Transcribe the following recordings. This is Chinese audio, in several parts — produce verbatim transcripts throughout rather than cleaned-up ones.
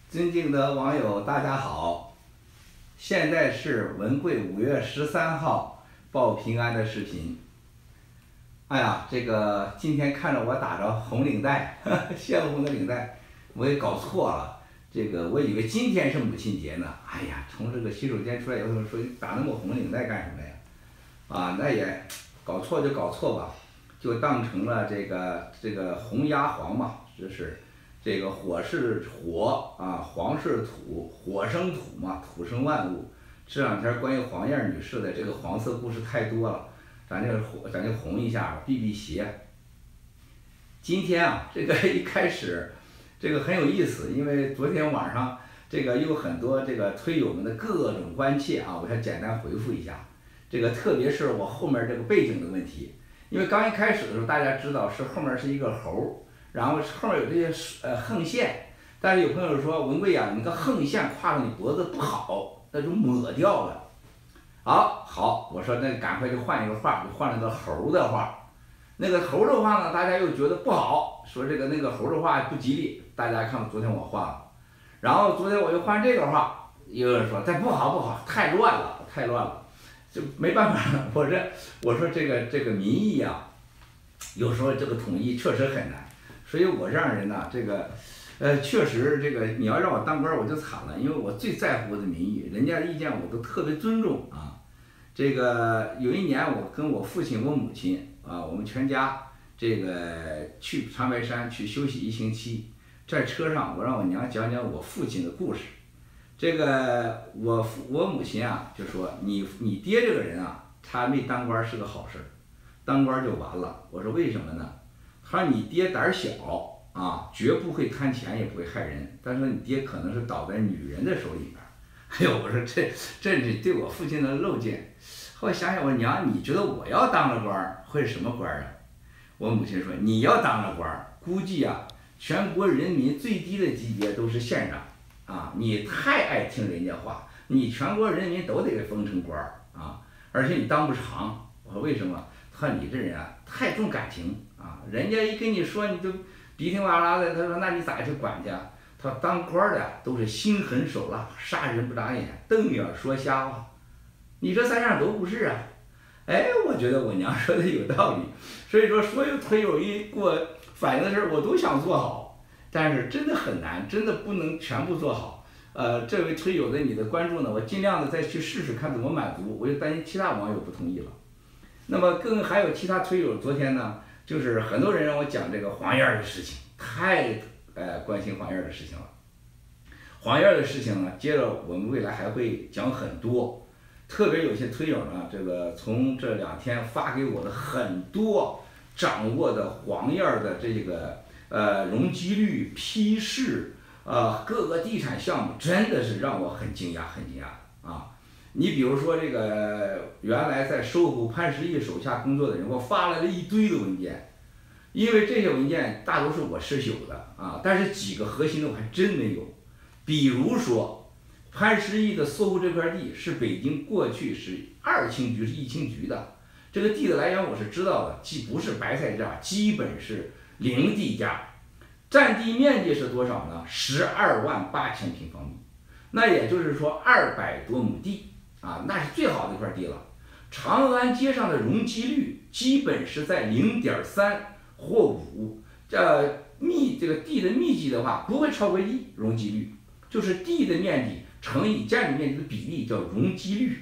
尊敬的网友，大家好！现在是文贵五月十三号报平安的视频。哎呀，这个今天看着我打着红领带，呵呵鲜红的领带，我也搞错了。这个我以为今天是母亲节呢。哎呀，从这个洗手间出来以后说你打那么红领带干什么呀？啊，那也搞错就搞错吧，就当成了这个这个红鸭黄嘛，这是。这个火是火啊，黄是土，火生土嘛，土生万物。这两天关于黄燕女士的这个黄色故事太多了，咱就火，咱就红一下，避避邪。今天啊，这个一开始，这个很有意思，因为昨天晚上这个有很多这个推友们的各种关切啊，我想简单回复一下。这个特别是我后面这个背景的问题，因为刚一开始的时候，大家知道是后面是一个猴。然后后面有这些呃横线，但是有朋友说文贵呀，你个横线跨到你脖子不好，那就抹掉了。好，好，我说那赶快就换一个画，就换了个猴的画。那个猴的画呢，大家又觉得不好，说这个那个猴的画不吉利。大家看昨天我画了，然后昨天我又换这个画，有人说这不好不好，太乱了，太乱了，就没办法了。我这我说这个这个民意啊，有时候这个统一确实很难。所以我这样人呢，这个，呃，确实这个你要让我当官我就惨了，因为我最在乎的民意，人家的意见我都特别尊重啊。这个有一年我跟我父亲、我母亲啊，我们全家这个去长白山去休息一星期，在车上我让我娘讲讲我父亲的故事。这个我父我母亲啊就说你你爹这个人啊，他没当官是个好事，当官就完了。我说为什么呢？他说你爹胆小啊，绝不会贪钱，也不会害人。但是你爹可能是倒在女人的手里边。哎呦，我说这这是对我父亲的漏见。后来想想，我娘，你觉得我要当了官会是什么官啊？我母亲说，你要当了官，估计啊，全国人民最低的级别都是县长啊。你太爱听人家话，你全国人民都得给封成官啊，而且你当不长。我说为什么？他说你这人啊，太重感情。啊，人家一跟你说，你就鼻涕哇啦的。他说：“那你咋去管去？”他说：“当官的都是心狠手辣，杀人不眨眼，瞪眼说瞎话。你这三样都不是啊。”哎，我觉得我娘说的有道理。所以说，所有推友一给我反映的事儿，我都想做好，但是真的很难，真的不能全部做好。呃，这位推友的你的关注呢，我尽量的再去试试看怎么满足。我就担心其他网友不同意了。那么更还有其他推友，昨天呢？就是很多人让我讲这个黄燕的事情，太呃关心黄燕的事情了。黄燕的事情呢，接着我们未来还会讲很多，特别有些推友呢，这个从这两天发给我的很多掌握的黄燕的这个呃容积率、批示，呃各个地产项目，真的是让我很惊讶，很惊讶啊。你比如说这个原来在搜狐潘石屹手下工作的人，我发来了一堆的文件，因为这些文件大多数我是有的啊，但是几个核心的我还真没有。比如说潘石屹的搜狐这块地是北京过去是二轻局是一轻局的，这个地的来源我是知道的，既不是白菜价，基本是零地价，占地面积是多少呢？十二万八千平方米，那也就是说二百多亩地。啊，那是最好的一块地了。长安街上的容积率基本是在零点三或五，这密这个地的密集的话不会超过一容积率，就是地的面积乘以建筑面积的比例叫容积率。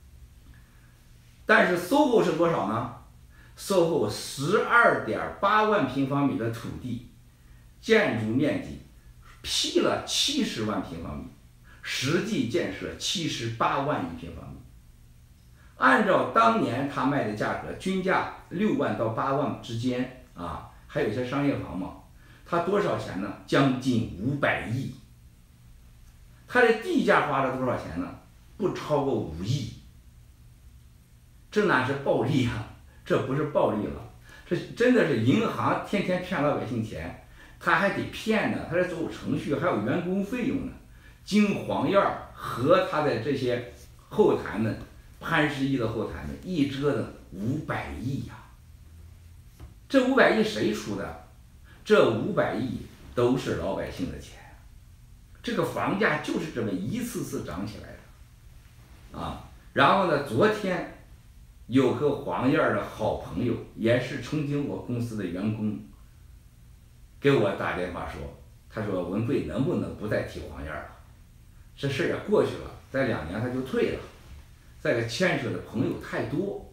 但是 S O H O 是多少呢 ？S O H O 十二点八万平方米的土地，建筑面积批了七十万平方米。实际建设七十八万一平方米，按照当年他卖的价格，均价六万到八万之间啊，还有一些商业房嘛，他多少钱呢？将近五百亿。他的地价花了多少钱呢？不超过五亿。这哪是暴利啊？这不是暴利了，这真的是银行天天骗老百姓钱，他还得骗呢，他得走程序，还有员工费用呢。经黄燕和他的这些后台们，潘石屹的后台们一折腾五百亿呀！这五百亿谁出的？这五百亿都是老百姓的钱。 这个房价就是这么一次次涨起来的，啊，然后呢，昨天有个黄燕儿的好朋友，也是曾经我公司的员工，给我打电话说，他说文贵能不能不再提黄燕儿了？这事儿也过去了，再两年他就退了，这个牵扯的朋友太多，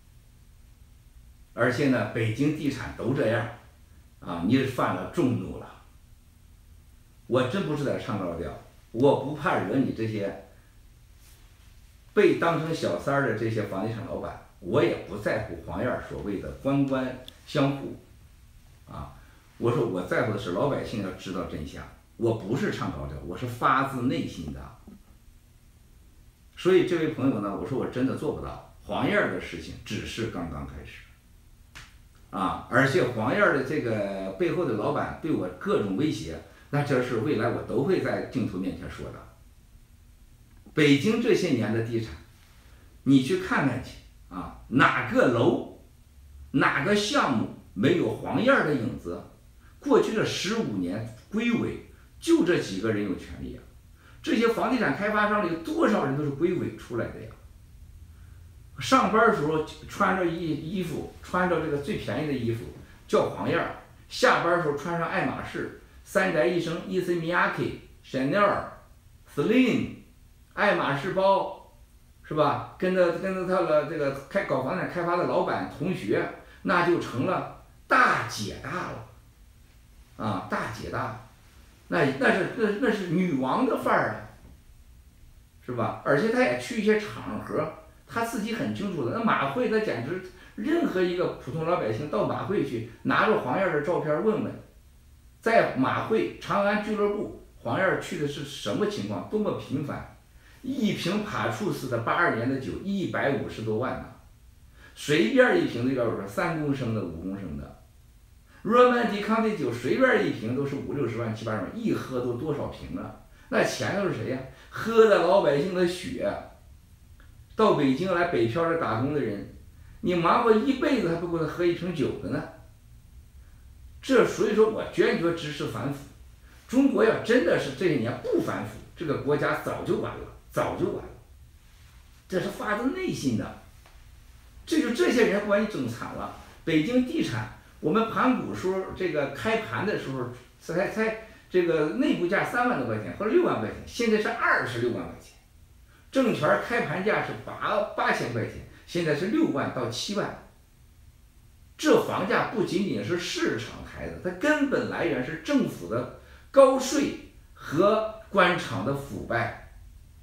而且呢，北京地产都这样，啊，你犯了众怒了。我真不是在唱高调，我不怕惹你这些被当成小三儿的这些房地产老板，我也不在乎黄燕儿所谓的官官相护，啊，我说我在乎的是老百姓要知道真相，我不是唱高调，我是发自内心的。所以这位朋友呢，我说我真的做不到，黄燕儿的事情只是刚刚开始，啊，而且黄燕儿的这个背后的老板对我各种威胁，那这是未来我都会在镜头面前说的。北京这些年的地产，你去看看去啊，哪个楼，哪个项目没有黄燕儿的影子？过去这十五年归委就这几个人有权利啊。这些房地产开发商里有多少人都是归委出来的呀？上班的时候穿着衣衣服，穿着这个最便宜的衣服叫黄燕儿，下班的时候穿上爱马仕、三宅一生、伊森米亚克、Chanel、Celine、爱马仕包，是吧？跟着跟着他的这个开搞房产开发的老板同学，那就成了大姐大了，啊，大姐大。那那是那那是女王的范儿啊，是吧？而且他也去一些场合，他自己很清楚的。那马会，那简直任何一个普通老百姓到马会去，拿着黄燕儿的照片问问，在马会长安俱乐部，黄燕儿去的是什么情况？多么频繁！一瓶帕处斯的八二年的酒，一百五十多万呢，随便一瓶都要说三公升的、五公升的。罗曼迪康的酒随便一瓶都是五六十万、七八十万，一喝都多少瓶啊？那钱都是谁呀？喝的老百姓的血。到北京来北漂着打工的人，你忙活一辈子还不够他喝一瓶酒的呢。这所以说我坚决支持反腐。中国要真的是这些年不反腐，这个国家早就完了，早就完了。这是发自内心的。这就这些人把你整惨了。北京地产。我们盘股时候，这个开盘的时候才才这个内部价三万多块钱或者六万块钱，现在是二十六万块钱。证券开盘价是八八千块钱，现在是六万到七万。这房价不仅仅是市场抬的，它根本来源是政府的高税和官场的腐败。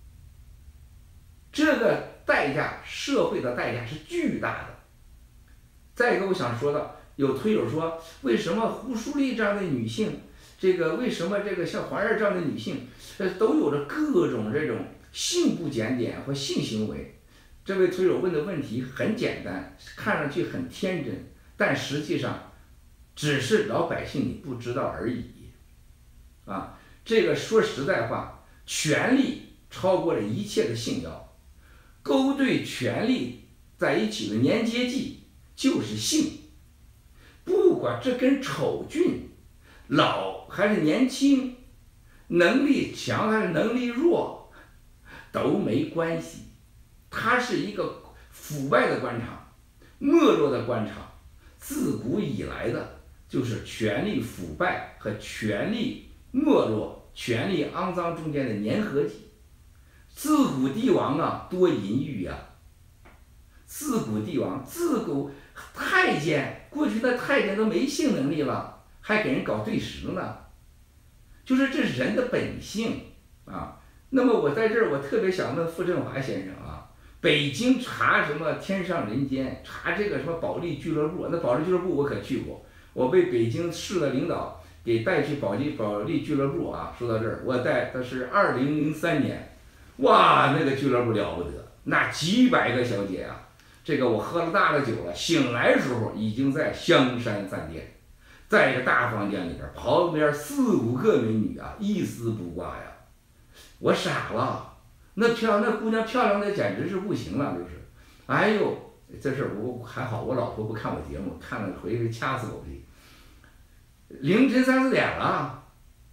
这个代价，社会的代价是巨大的。再一个，我想说的。有推友说，为什么胡淑丽这样的女性，这个为什么这个像黄燕这样的女性，呃，都有着各种这种性不检点和性行为？这位推友问的问题很简单，看上去很天真，但实际上只是老百姓你不知道而已。啊，这个说实在话，权力超过了一切的信要，勾兑权力在一起的粘接剂就是性。不管这跟丑俊、老还是年轻，能力强还是能力弱，都没关系。它是一个腐败的官场，没落的官场，自古以来的就是权力腐败和权力没落、权力肮脏中间的粘合剂。自古帝王啊，多淫欲呀、啊！自古帝王，自古太监。过去那太监都没性能力了，还给人搞对食呢，就是这是人的本性啊。那么我在这儿，我特别想问傅振华先生啊，北京查什么天上人间，查这个什么保利俱乐部，那保利俱乐部我可去过，我被北京市的领导给带去保利保利俱乐部啊。说到这儿，我带的是二零零三年，哇，那个俱乐部了不得，那几百个小姐啊。这个我喝了大的酒了，醒来的时候已经在香山饭店，在一个大房间里边，旁边四五个美女啊，一丝不挂呀，我傻了，那漂那姑娘漂亮的简直是不行了，就是，哎呦，这事我还好，我老婆不看我节目，看了回去掐死我去。凌晨三四点了，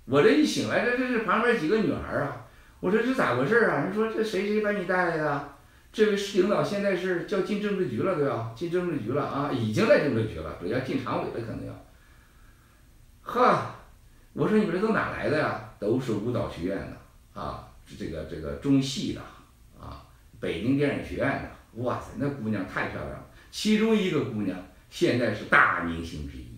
我这一醒来，这这这旁边几个女孩啊，我说这咋回事啊？人说这谁谁把你带来的？这位市领导现在是叫进政治局了，对吧？进政治局了啊，已经在政治局了，主要进常委了可能要。呵，我说你们这都哪来的呀？都是舞蹈学院的啊，这个这个中戏的啊，北京电影学院的。哇塞，那姑娘太漂亮了。其中一个姑娘现在是大明星之一。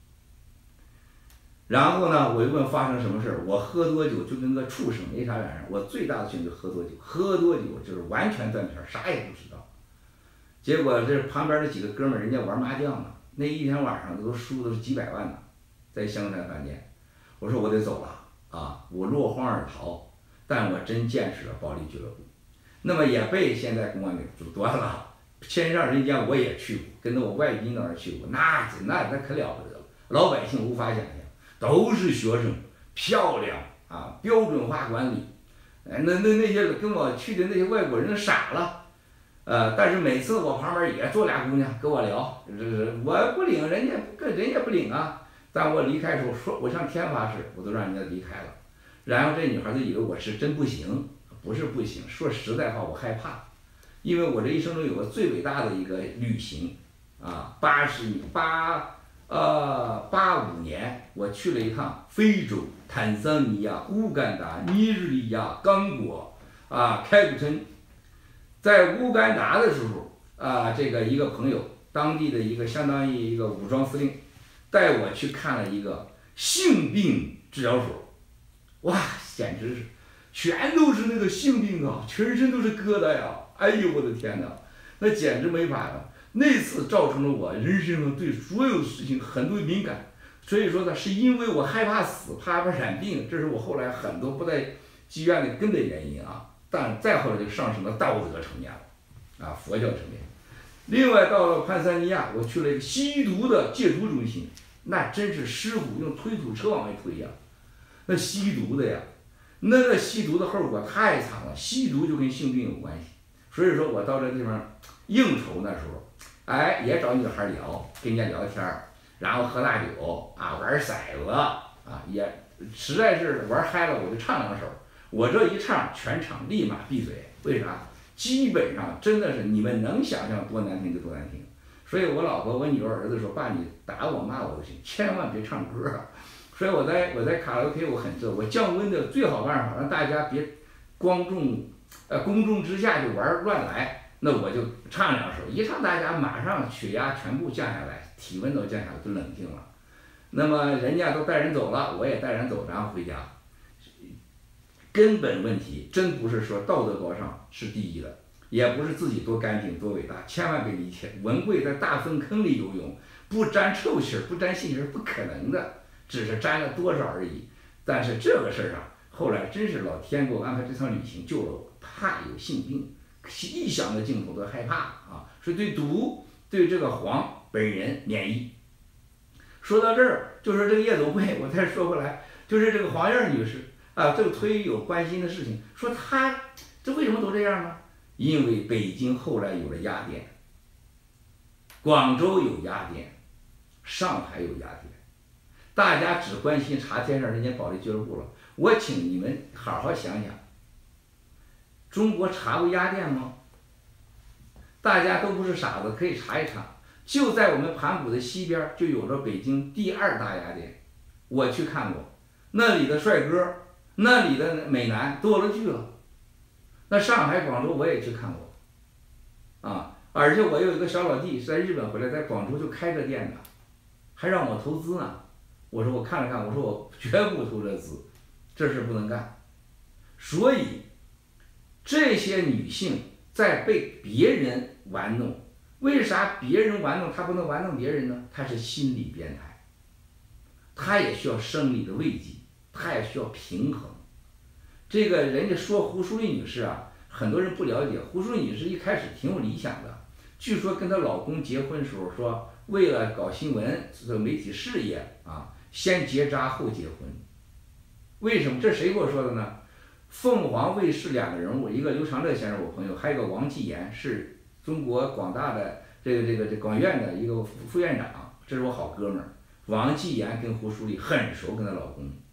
然后呢，我一问发生什么事儿，我喝多酒就跟个畜生没啥两样。我最大的兴趣喝多酒，喝多酒就是完全断片，啥也不知道。结果这旁边的几个哥们儿，人家玩麻将呢，那一天晚上都输的是几百万呢，在香山饭店。我说我得走了啊，我落荒而逃，但我真见识了保利俱乐部。那么也被现在公安给阻断了。天上人间我也去过，跟着我外宾那儿去过，那那那可了不得了，老百姓无法想象。都是学生，漂亮啊，标准化管理，哎，那那那些跟我去的那些外国人傻了，呃，但是每次我旁边也坐俩姑娘跟我聊，这这我不领，人家跟人家不领啊，但我离开的时候说我向天发誓，我都让人家离开了，然后这女孩子以为我是真不行，不是不行，说实在话我害怕，因为我这一生中有个最伟大的一个旅行，啊，八十八。呃，八五年我去了一趟非洲、坦桑尼亚、乌干达、尼日利亚、刚果，啊，开普敦。在乌干达的时候，啊，这个一个朋友，当地的一个相当于一个武装司令，带我去看了一个性病治疗所，哇，简直是，全都是那个性病啊，全身都是疙瘩呀，哎呦我的天哪，那简直没法了。那次造成了我人生中对所有事情很多敏感，所以说呢，是因为我害怕死，怕怕染病，这是我后来很多不在妓院的根本原因啊。但再后来就上升到道德层面了，啊，佛教层面。另外到了潘萨尼亚，我去了一个吸毒的戒毒中心，那真是师傅用推土车往外推呀，那吸毒的呀，那个吸毒的后果太惨了，吸毒就跟性病有关系。所以说我到这地方应酬那时候。哎，也找女孩聊，跟人家聊天儿，然后喝大酒啊，玩骰子啊，也实在是玩嗨了，我就唱两首。我这一唱，全场立马闭嘴。为啥？基本上真的是你们能想象多难听就多难听。所以我老婆、我女儿、儿子说：“爸，你打我骂我都行，千万别唱歌。”所以我在我在卡拉 OK 我很这，我降温的最好办法，让大家别光众呃公众之下就玩乱来。那我就唱两首，一唱大家马上血压全部降下来，体温都降下来，就冷静了。那么人家都带人走了，我也带人走，然后回家。根本问题真不是说道德高尚是第一的，也不是自己多干净多伟大，千万别理解。文贵在大粪坑里游泳，不沾臭气儿，不沾腥气儿，不可能的，只是沾了多少而已。但是这个事儿上，后来真是老天给我安排这趟旅行救了我，怕有性病。一想到镜头都害怕啊，所以对毒对这个黄本人免疫。说到这儿，就是这个夜总会，我再说回来，就是这个黄燕女士啊，这个推有关心的事情，说她这为什么都这样呢？因为北京后来有了鸭店，广州有鸭店，上海有鸭店，大家只关心查天上人家保利俱乐部了。我请你们好好想想。中国查过鸭店吗？大家都不是傻子，可以查一查。就在我们盘古的西边，就有着北京第二大鸭店，我去看过，那里的帅哥，那里的美男多了去了。那上海、广州我也去看过，啊，而且我有一个小老弟是在日本回来，在广州就开着店的，还让我投资呢。我说我看了看，我说我绝不投这资，这事不能干。所以。这些女性在被别人玩弄，为啥别人玩弄她不能玩弄别人呢？她是心理变态，她也需要生理的慰藉，她也需要平衡。这个人家说胡淑丽女士啊，很多人不了解，胡淑丽女士一开始挺有理想的，据说跟她老公结婚时候说，为了搞新闻这个媒体事业啊，先结扎后结婚。为什么？这谁给我说的呢？凤凰卫视两个人物，一个刘长乐先生，我朋友，还有一个王继言，是中国广大的这个这个这广院的一个副副院长，这是我好哥们儿。王继言跟胡淑丽很熟，跟她老公，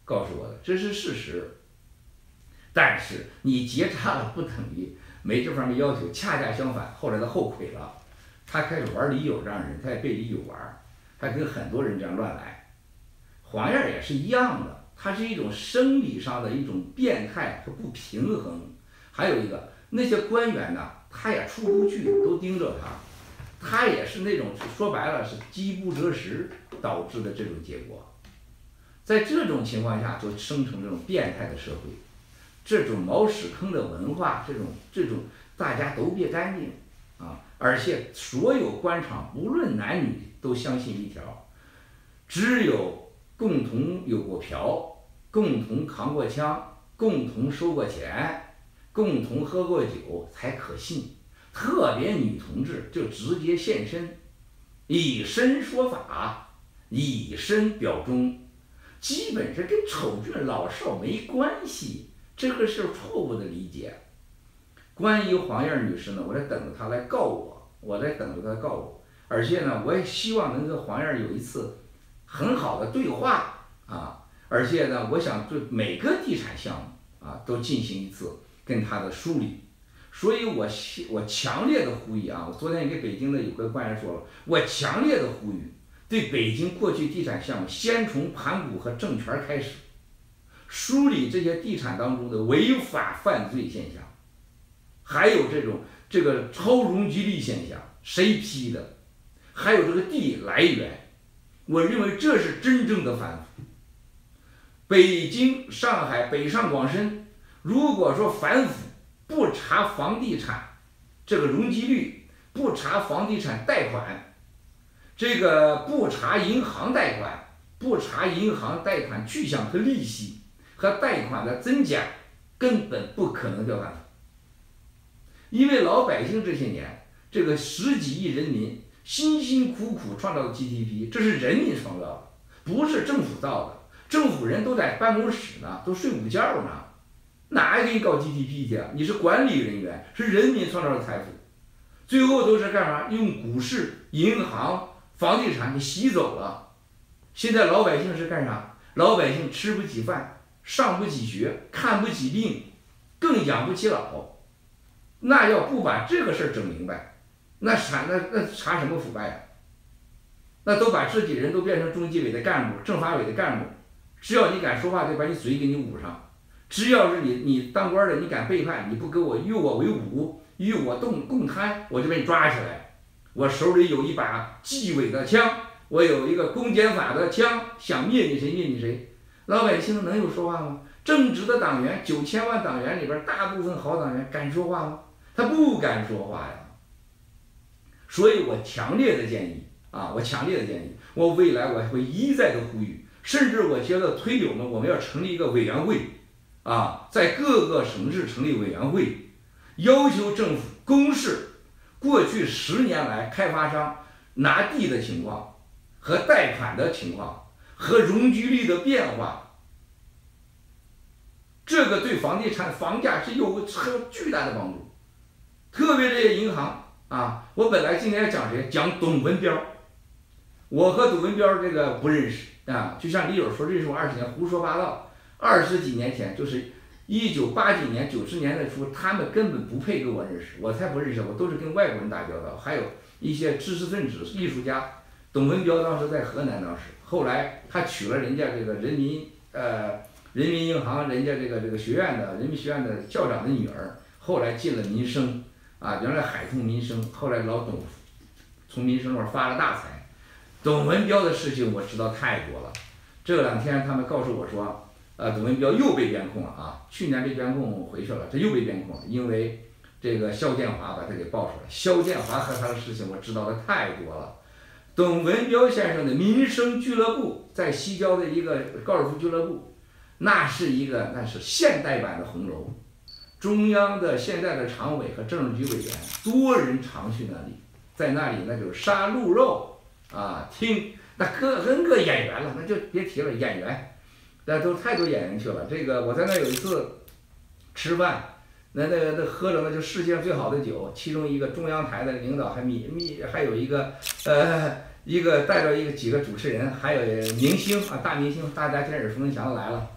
告诉我的，这是事实。但是你结扎了不等于没这方面要求，恰恰相反，后来他后悔了，他开始玩李友这样的人，他也被李友玩，他跟很多人这样乱来。黄燕也是一样的，他是一种生理上的一种变态和不平衡。还有一个，那些官员呢，他也出不去，都盯着他，他也是那种说白了是饥不择食导致的这种结果。在这种情况下，就生成这种变态的社会，这种茅屎坑的文化，这种这种大家都别干净啊！而且所有官场无论男女都相信一条，只有共同有过嫖，共同扛过枪，共同收过钱，共同喝过酒才可信。特别女同志就直接现身，以身说法，以身表忠，基本是跟丑俊老少没关系。这个是错误的理解。关于黄燕女士呢，我在等着她来告我，我在等着她告我，而且呢，我也希望能跟黄燕有一次很好的对话啊，而且呢，我想对每个地产项目啊都进行一次跟她的梳理。所以我我强烈的呼吁啊，我昨天也给北京的有个官员说了，我强烈的呼吁，对北京过去地产项目，先从盘古和政权开始，梳理这些地产当中的违法犯罪现象，还有这种这个超容积率现象，谁批的，还有这个地来源，我认为这是真正的反腐。北京、上海、北上广深，如果说反腐，不查房地产这个容积率，不查房地产贷款，这个不查银行贷款，不查银行贷款去向和利息和贷款的增加，根本不可能叫反腐。因为老百姓这些年，这个十几亿人民辛辛苦苦创造的 G D P， 这是人民创造的，不是政府造的。政府人都在办公室呢，都睡午觉呢。哪还给你搞 G D P 去啊？你是管理人员，是人民创造的财富，最后都是干嘛？用股市、银行、房地产给洗走了。现在老百姓是干啥？老百姓吃不起饭，上不起学，看不起病，更养不起老。那要不把这个事儿整明白，那查那那查什么腐败呀？那都把自己人都变成中纪委的干部、政法委的干部，只要你敢说话，就把你嘴给你捂上。只要是你你当官的，你敢背叛，你不跟我与我为伍，与我共共贪，我就把你抓起来。我手里有一把纪委的枪，我有一个公检法的枪，想灭你谁灭你谁。老百姓能有说话吗？正直的党员，九千万党员里边，大部分好党员敢说话吗？他不敢说话呀。所以我强烈的建议啊，我强烈的建议，我未来我会一再的呼吁，甚至我觉得推友们，我们要成立一个委员会。啊，在各个省市成立委员会，要求政府公示过去十年来开发商拿地的情况和贷款的情况和容积率的变化，这个对房地产房价是有很巨大的帮助。特别这些银行啊，我本来今天讲谁？讲董文标，我和董文标这个不认识啊，就像李友说认识我二十年，胡说八道。二十几年前，就是一九八几年、九十年代初，他们根本不配跟我认识，我才不认识，我都是跟外国人打交道，还有一些知识分子、艺术家。董文标当时在河南，当时后来他娶了人家这个人民呃人民银行人家这个这个学院的人民学院的校长的女儿，后来进了民生啊，原来海通民生，后来老董从民生那儿发了大财。董文标的事情我知道太多了，这两天他们告诉我说。呃，董文标又被编控了啊！去年被编控回去了，这又被编控了，因为这个肖建华把他给爆出来。肖建华和他的事情我知道的太多了。董文标先生的民生俱乐部在西郊的一个高尔夫俱乐部，那是一个那是现代版的红楼。中央的现在的常委和政治局委员多人常去那里，在那里那就是杀鹿肉啊，听那个 N 个演员了，那就别提了，演员。那都太多演员去了。这个我在那有一次吃饭，那那那喝了那就世界上最好的酒，其中一个中央台的领导还密密还有一个呃一个带着一个几个主持人，还有明星啊大明星，大家见耳熟能详的来了。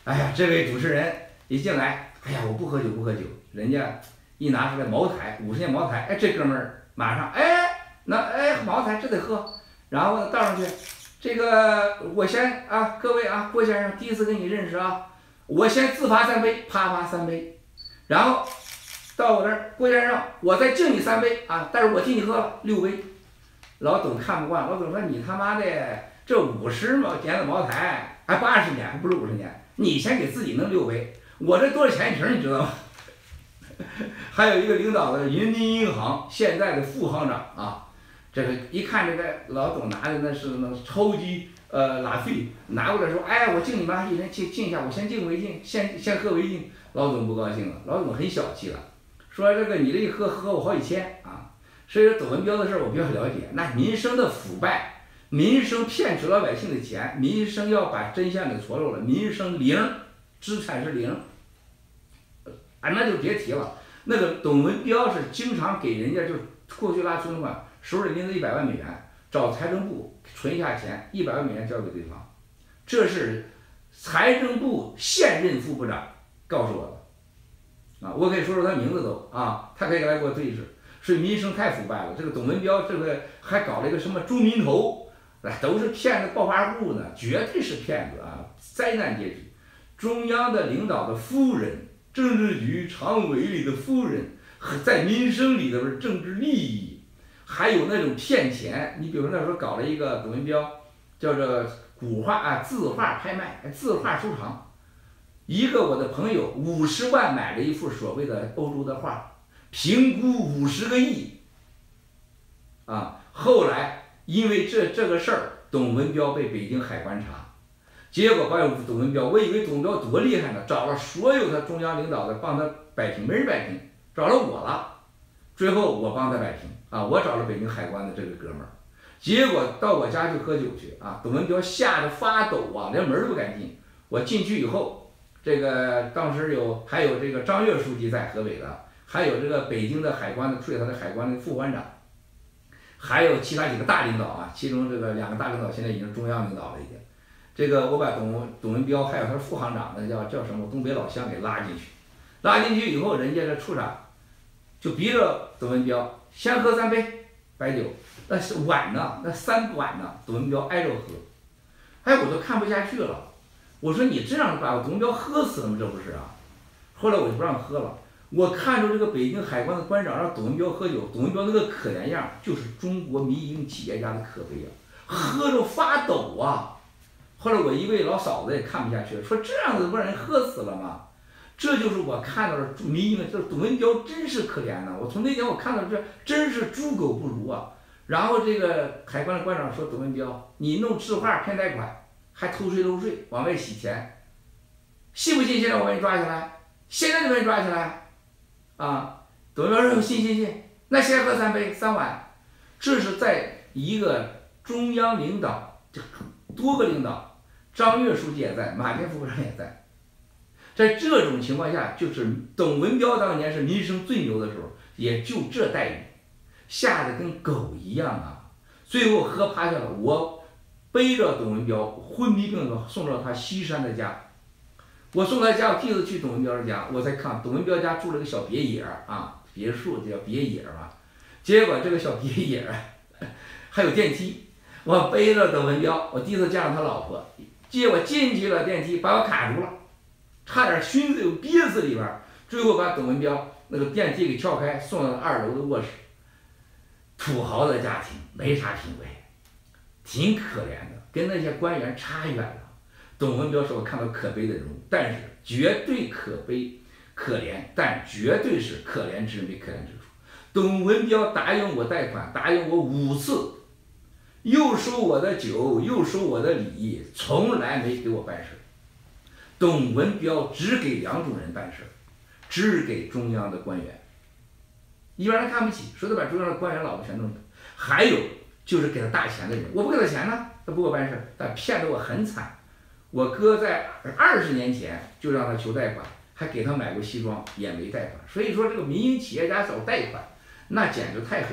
哎呀，这位主持人一进来，哎呀，我不喝酒不喝酒，人家一拿出来茅台，五十年茅台，哎，这哥们儿马上，哎，那哎茅台这得喝，然后倒上去，这个我先啊，各位啊，郭先生第一次跟你认识啊，我先自罚三杯，啪啪三杯，然后到我这儿，郭先生，我再敬你三杯啊，但是我替你喝了六杯。老董看不惯，老董说你他妈的这五十年的茅台，还八十年，还不是五十年，你先给自己弄六杯，我这多少钱一瓶你知道吗？还有一个领导的人民银行现在的副行长啊，这个一看这个老董拿的那是那超级呃拉菲，拿过来说，哎，我敬你妈一人敬敬一下，我先敬为敬，先先喝为敬。老董不高兴了，老董很小气了，说这个你这一喝喝我好几千啊。所以说董文标的事儿我比较了解，那民生的腐败，民生骗取老百姓的钱，民生要把真相给戳漏了，民生零，资产是零，啊那就别提了。那个董文标是经常给人家就过去拉存款，手里拎着一百万美元，找财政部存下钱，一百万美元交给对方，这是财政部现任副部长告诉我的，啊，我可以说说他名字都啊，他可以来给我对质。所以民生太腐败了，这个董文标这个还搞了一个什么中民投，哎，都是骗子暴发户呢，绝对是骗子啊，灾难阶级。中央的领导的夫人，政治局常委里的夫人，在民生里的政治利益，还有那种骗钱。你比如说那时候搞了一个董文标，叫做古画啊字画拍卖，字画收藏。一个我的朋友五十万买了一幅所谓的欧洲的画。评估五十个亿，啊！后来因为这这个事儿，董文标被北京海关查，结果把董文标，我以为董文标多厉害呢，找了所有的中央领导的帮他摆平，没人摆平，找了我了，最后我帮他摆平啊，我找了北京海关的这个哥们儿，结果到我家去喝酒去啊，董文标吓得发抖啊，连门都不敢进。我进去以后，这个当时有还有这个张越书记在河北的。还有这个北京的海关的驻他的海关的副关长，还有其他几个大领导啊，其中这个两个大领导现在已经中央领导了已经。这个我把董董文标还有他的副行长那叫叫什么东北老乡给拉进去，拉进去以后，人家这处长就逼着董文标先喝三杯白酒，那是碗呢，那三碗呢，董文标挨着喝，哎，我都看不下去了，我说你这样把董文标喝死了吗？这不是啊？后来我就不让喝了。我看着这个北京海关的关长让董文标喝酒，董文标那个可怜样，就是中国民营企业家的可悲啊，喝着发抖啊。后来我一位老嫂子也看不下去了，说这样子不让人喝死了吗？这就是我看到的民营的，这董文标真是可怜呐！我从那天我看到这真是猪狗不如啊。然后这个海关的关长说，董文标，你弄字画骗贷款，还偷税漏税，往外洗钱，信不信现在我把你抓起来？现在就把你抓起来。啊，董文标说信信信，那先喝三杯三碗，这是在一个中央领导，多个领导，张越书记也在，马天副部长也在，在这种情况下，就是董文标当年是民生最牛的时候，也就这待遇，吓得跟狗一样啊，最后喝趴下了，我背着董文标昏迷病的送到他西山的家。我送他家，我第一次去董文标的家，我才看董文标家住了个小别野啊，别墅叫别野嘛。结果这个小别野还有电梯，我背着董文标，我第一次见到他老婆，结果进去了电梯把我卡住了，差点熏死憋死里边，最后把董文标那个电梯给撬开，送到二楼的卧室。土豪的家庭没啥品位，挺可怜的，跟那些官员差远了。董文标是我看到可悲的人物，但是绝对可悲可怜，但绝对是可怜之人没可怜之处。董文标答应我贷款，答应我五次，又收我的酒，又收我的礼，从来没给我办事。董文标只给两种人办事，只给中央的官员，一般人看不起，说他把中央的官员老婆全弄走。还有就是给他大钱的人，我不给他钱呢，他不给我办事，但骗得我很惨。我哥在二十年前就让他求贷款，还给他买过西装，也没贷款。所以说这个民营企业家找贷款，那简直太黑暗了。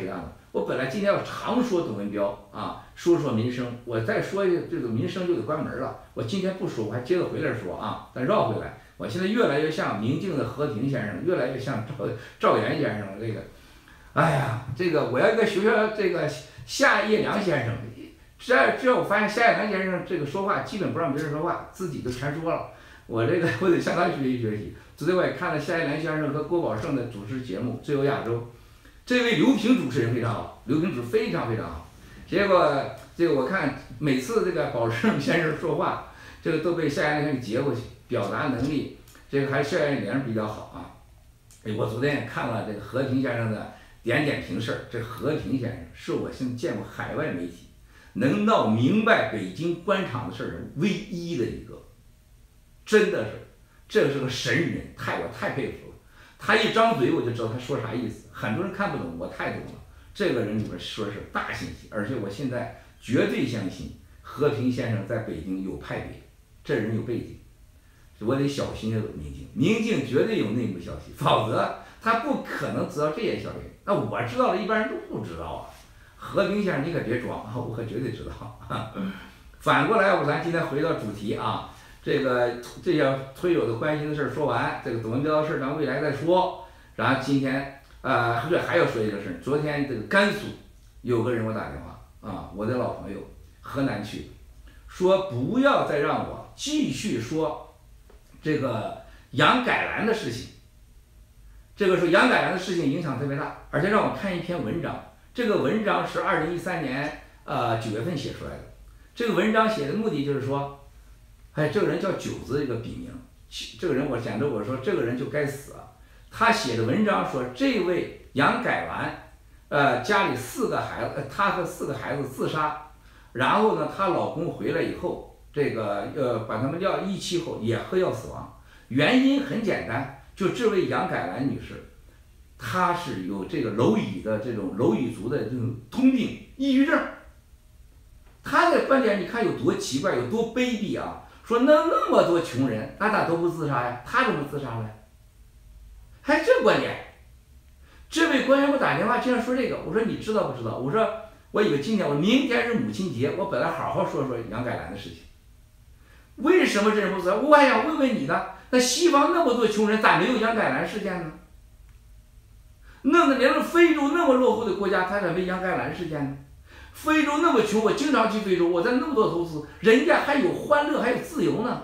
我本来今天要常说董文标啊，说说民生，我再说这个民生就得关门了。我今天不说，我还接着回来说啊，再绕回来。我现在越来越像明镜的何庭先生，越来越像赵赵岩先生这个。哎呀，这个我要跟学校这个夏叶良先生，只要只要我发现夏叶良先生这个说话基本不让别人说话，自己都全说了。我这个我得向他学习学习。昨天我也看了夏叶良先生和郭宝胜的主持节目《自由亚洲》。这位刘平主持人非常好，刘平主非常非常好。结果这个我看每次这个宝胜先生说话，这个都被夏言先生截过去，表达能力这个还是夏言良比较好啊。哎，我昨天也看了这个何庭先生的点点评事儿，这何庭先生是我现在见过海外媒体能闹明白北京官场的事儿的唯一的一个，真的是，这是个神人，太我太佩服了。他一张嘴我就知道他说啥意思，很多人看不懂，我太懂了。这个人里边说的是大信息，而且我现在绝对相信和平先生在北京有派别，这人有背景，我得小心这个明镜，明镜绝对有内幕消息，否则他不可能知道这些消息。那我知道了，一般人都不知道啊。和平先生你可别装，我可绝对知道。反过来，我咱今天回到主题啊。这个这些推友的关心的事儿说完，这个董文标的事儿咱未来再说。然后今天呃，对，还要说一个事儿。昨天这个甘肃有个人给我打电话啊，我的老朋友，河南去的，说不要再让我继续说这个杨改兰的事情。这个说杨改兰的事情影响特别大，而且让我看一篇文章。这个文章是二零一三年呃九月份写出来的。这个文章写的目的就是说。哎，这个人叫九子，一个笔名。这个人我讲着我说这个人就该死啊！他写的文章说，这位杨改完，呃，家里四个孩子，他和四个孩子自杀，然后呢，她老公回来以后，这个呃，把他们撂遗弃后也喝药死亡。原因很简单，就这位杨改兰女士，她是有这个蝼蚁的这种蝼蚁族的这种通病，抑郁症。她的观点你看有多奇怪，有多卑鄙啊！说那那么多穷人，那咋都不自杀呀？他怎么自杀了？还这观点？这位官员给我打电话，竟然说这个。我说你知道不知道？我说我以为今天，我明天是母亲节，我本来好好说说杨改兰的事情。为什么这人不自杀？我还想问问你呢。那西方那么多穷人，咋没有杨改兰事件呢？那那连非洲那么落后的国家，他咋没杨改兰事件呢？非洲那么穷，我经常去非洲，我在那么多投资，人家还有欢乐，还有自由呢。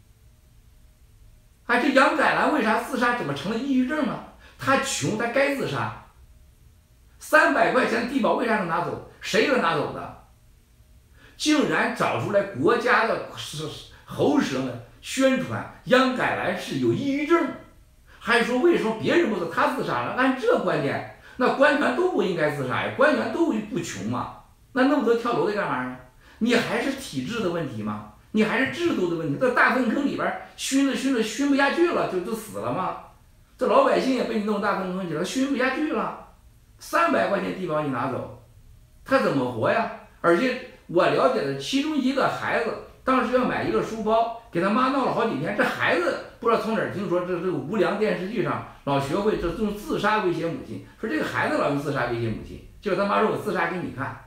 哎，这杨改兰为啥自杀？怎么成了抑郁症呢？他穷，他该自杀。三百块钱的低保为啥能拿走？谁能拿走的？竟然找出来国家的喉舌呢，宣传杨改兰是有抑郁症，还说为什么别人不自他自杀了？按这观点，那官员都不应该自杀呀，官员都不穷嘛。那那么多跳楼的干嘛呢？你还是体制的问题吗？你还是制度的问题？这大粪坑里边熏着熏着熏不下去了，就就死了吗？这老百姓也被你弄大粪坑去了，熏不下去了。三百块钱低保你拿走，他怎么活呀？而且我了解的，其中一个孩子当时要买一个书包，给他妈闹了好几天。这孩子不知道从哪儿听说，这这个无良电视剧上老学会这用自杀威胁母亲，说这个孩子老用自杀威胁母亲，结果他妈说我自杀给你看。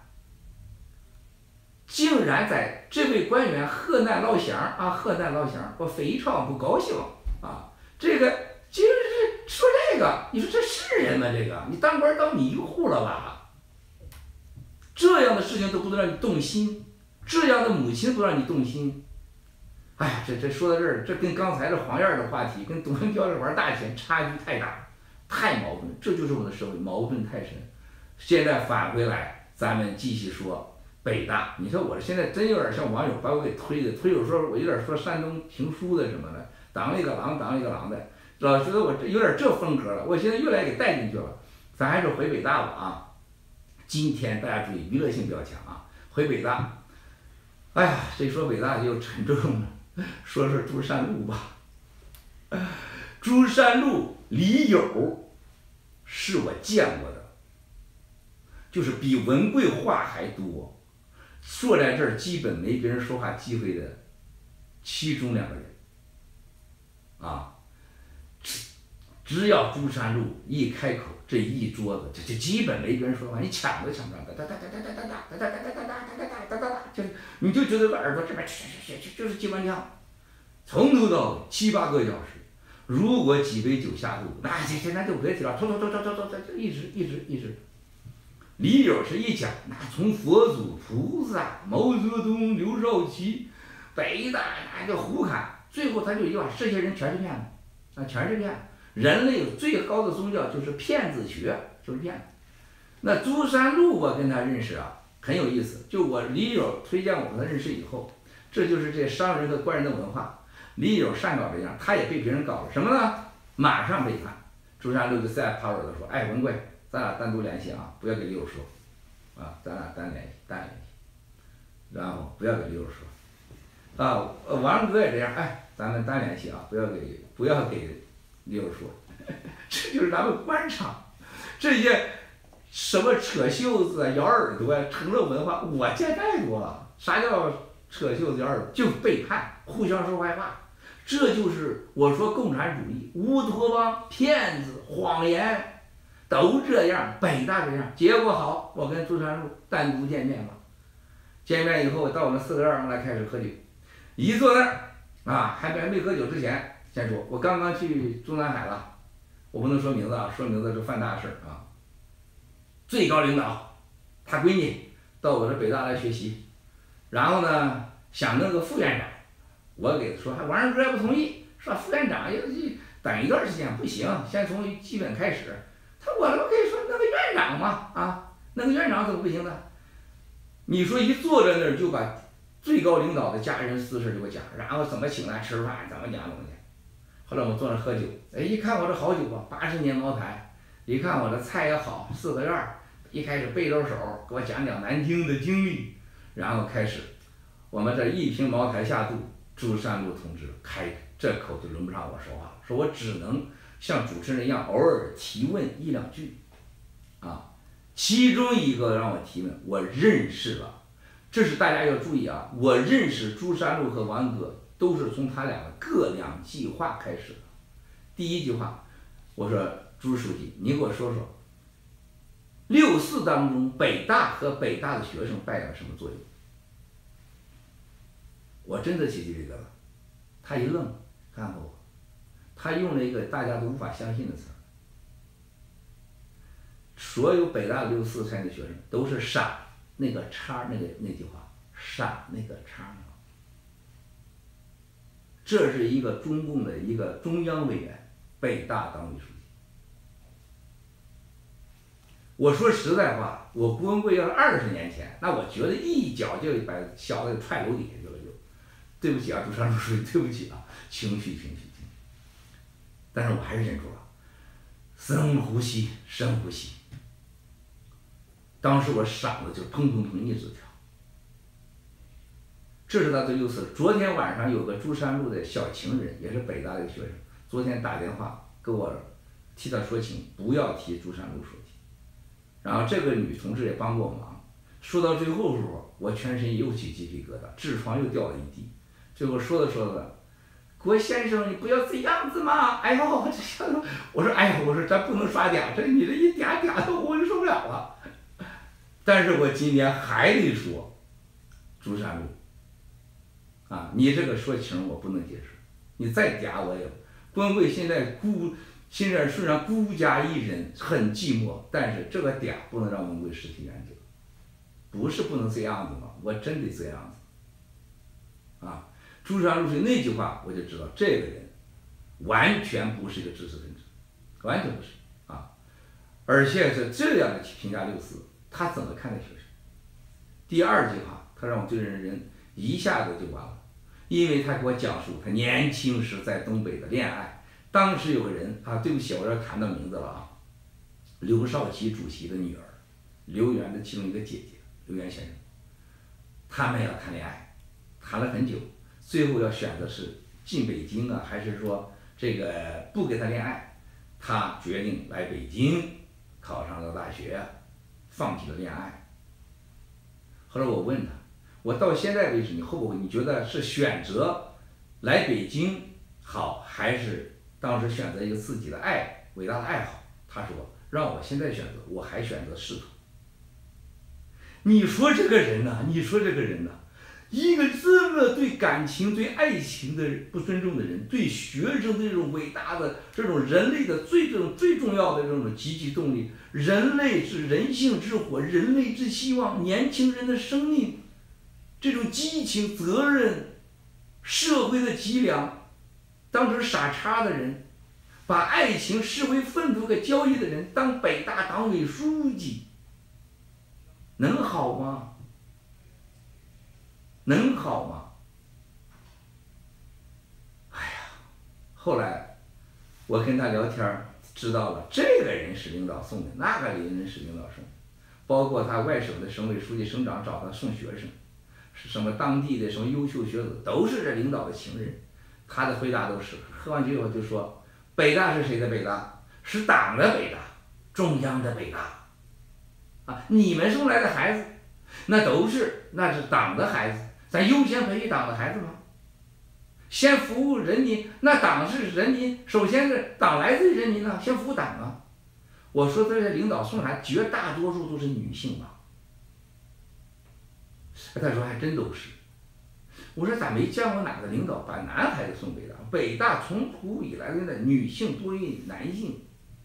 竟然在这位官员河南老乡啊，河南老乡，我非常不高兴啊！这个竟然是说这个，你说这是人吗？这个你当官当迷糊了吧？这样的事情都不能让你动心，这样的母亲不让你动心。哎呀，这这说到这儿，这跟刚才这黄燕的话题，跟董文标这玩大钱差距太大，太矛盾，这就是我们的社会矛盾太深。现在返回来，咱们继续说。北大，你说我现在真有点像网友把我给推的，推有时候我有点说山东评书的什么的，当一个狼当一个狼的，老觉得我这有点这风格了，我现在越来越给带进去了。咱还是回北大吧啊！今天大家注意，娱乐性比较强啊，回北大。哎呀，这说北大就沉重了，说说珠山路吧。珠山路李友是我见过的，就是比文贵话还多。坐在这儿基本没别人说话机会的其中两个人啊，只只要珠山路一开口， 这一桌子，这就基本没别人说的话，你抢都抢不上，哒哒哒哒哒哒哒哒哒哒哒哒哒哒哒哒哒，就你就觉得耳朵这边去去去去就是机关枪，从头到尾七八个小时。如果几杯酒下肚，那这这那就别提了，突突突突突突就一直一直一直。李柳是一讲，那从佛祖、菩萨、毛泽东、刘少奇、北大，那就胡侃，最后他就一句话：这些人全是骗子，啊，全是骗子。人类最高的宗教就是骗子学，就是骗子。那朱山路我跟他认识啊，很有意思。就我李柳推荐我跟他认识以后，这就是这商人和官人的文化。李柳善搞这样，他也被别人搞了什么呢？马上背叛。朱山路就再趴着的说：“哎，文贵，咱俩单独联系啊，不要给李柳说，啊，咱俩单联系，单联系，然后不要给李柳说，啊，王哥也这样，哎，咱们单联系啊，不要给不要给李柳说，这就是咱们官场这些什么扯袖子啊、咬耳朵啊、成了文化，我见太多了。啥叫扯袖子、咬耳朵？就背叛，互相说坏话。”这就是我说共产主义，乌托邦、骗子、谎言，都这样，北大这样。结果好，我跟朱山路单独见面了。见面以后，到我们四合院来开始喝酒。一坐那儿啊，还没没喝酒之前，先说，我刚刚去中南海了，我不能说名字啊，说名字就犯大事啊。最高领导，他闺女到我这北大来学习，然后呢，想弄个副院长。我给他说，还王二哥也不同意，说副院长要等一段时间不行，先从基本开始。他我都可以说那个院长嘛，啊，那个院长怎么不行呢？你说一坐在那儿就把最高领导的家人私事就给我讲，然后怎么请他吃饭，怎么讲怎么讲。后来我们坐那喝酒，哎，一看我这好酒啊，八十年茅台，一看我这菜也好，四合院一开始背着手给我讲讲南京的经历，然后开始我们这一瓶茅台下肚。朱山路同志开这口就轮不上我说话了，说我只能像主持人一样偶尔提问一两句，啊，其中一个让我提问，我认识了，这是大家要注意啊，我认识朱山路和王哥都是从他俩的各两句话开始的。第一句话，我说朱书记，你给我说说，六四当中北大和北大的学生扮演了什么作用？我真的起鸡皮疙瘩了，他一愣，看看我，他用了一个大家都无法相信的词儿。所有北大六四参与的学生都是傻，那个叉那个那句话，傻那个叉。这是一个中共的一个中央委员，北大党委书记。我说实在话，我郭文贵要是二十年前，那我觉得一脚就把小子踹楼底下去了就。对不起啊，朱山路书记，对不起啊，情绪情绪情绪。但是我还是忍住了，深呼吸，深呼吸。当时我嗓子就砰砰砰一直跳。这是他的六四。昨天晚上有个朱山路的小情人，也是北大的学生，昨天打电话给我替他说情，不要提朱山路书记。然后这个女同志也帮过我忙，说到最后时候，我全身又起鸡皮疙瘩，痔疮又掉了一地。最后说着说着，郭先生，你不要这样子嘛！哎呦，这下子，我说，哎呦，我说咱不能耍嗲，这你这一嗲嗲的我就受不了了。但是我今天还得说，朱山路，啊，你这个说情我不能接受，你再嗲我也。郭文贵现在孤，现在虽然孤家一人，很寂寞，但是这个嗲不能让文贵失去原则，不是不能这样子嘛，我真得这样子，啊。朱山路是那句话，我就知道这个人完全不是一个知识分子，完全不是啊！而且是这样的评价六四，他怎么看待学生？第二句话，他让我对人人一下子就完了，因为他给我讲述他年轻时在东北的恋爱。当时有个人啊，对不起，我这谈到名字了啊，刘少奇主席的女儿，刘源的其中一个姐姐，刘源先生，他们要谈恋爱，谈了很久。最后要选择是进北京啊，还是说这个不跟他恋爱？他决定来北京，考上了大学，放弃了恋爱。后来我问他，我到现在为止，你后不后悔？你觉得是选择来北京好，还是当时选择一个自己的爱伟大的爱好？他说让我现在选择，我还选择仕途。你说这个人呐、啊，你说这个人呐、啊，一个这么对感情、对爱情的不尊重的人，对学生的这种伟大的这种人类的最这种最重要的这种积极动力，人类是人性之火，人类之希望，年轻人的生命，这种激情、责任、社会的脊梁，当成傻叉的人，把爱情视为粪土和交易的人，当北大党委书记。能好吗？能好吗？哎呀，后来我跟他聊天知道了，这个人是领导送的，那个人是领导送的，包括他外省的省委书记、省长找他送学生，是什么当地的什么优秀学子，都是这领导的情人。他的回答都是，喝完酒以后就说，北大是谁的北大？是党的北大，中央的北大。啊，你们送来的孩子。那都是那是党的孩子，咱优先培育党的孩子吗？先服务人民，那党是人民，首先是党来自于人民啊，先服务党啊。我说这些领导送孩子，绝大多数都是女性吧？他说还真都是。我说咋没见过哪个领导把男孩子送北大？北大从古以来的女性多于男性，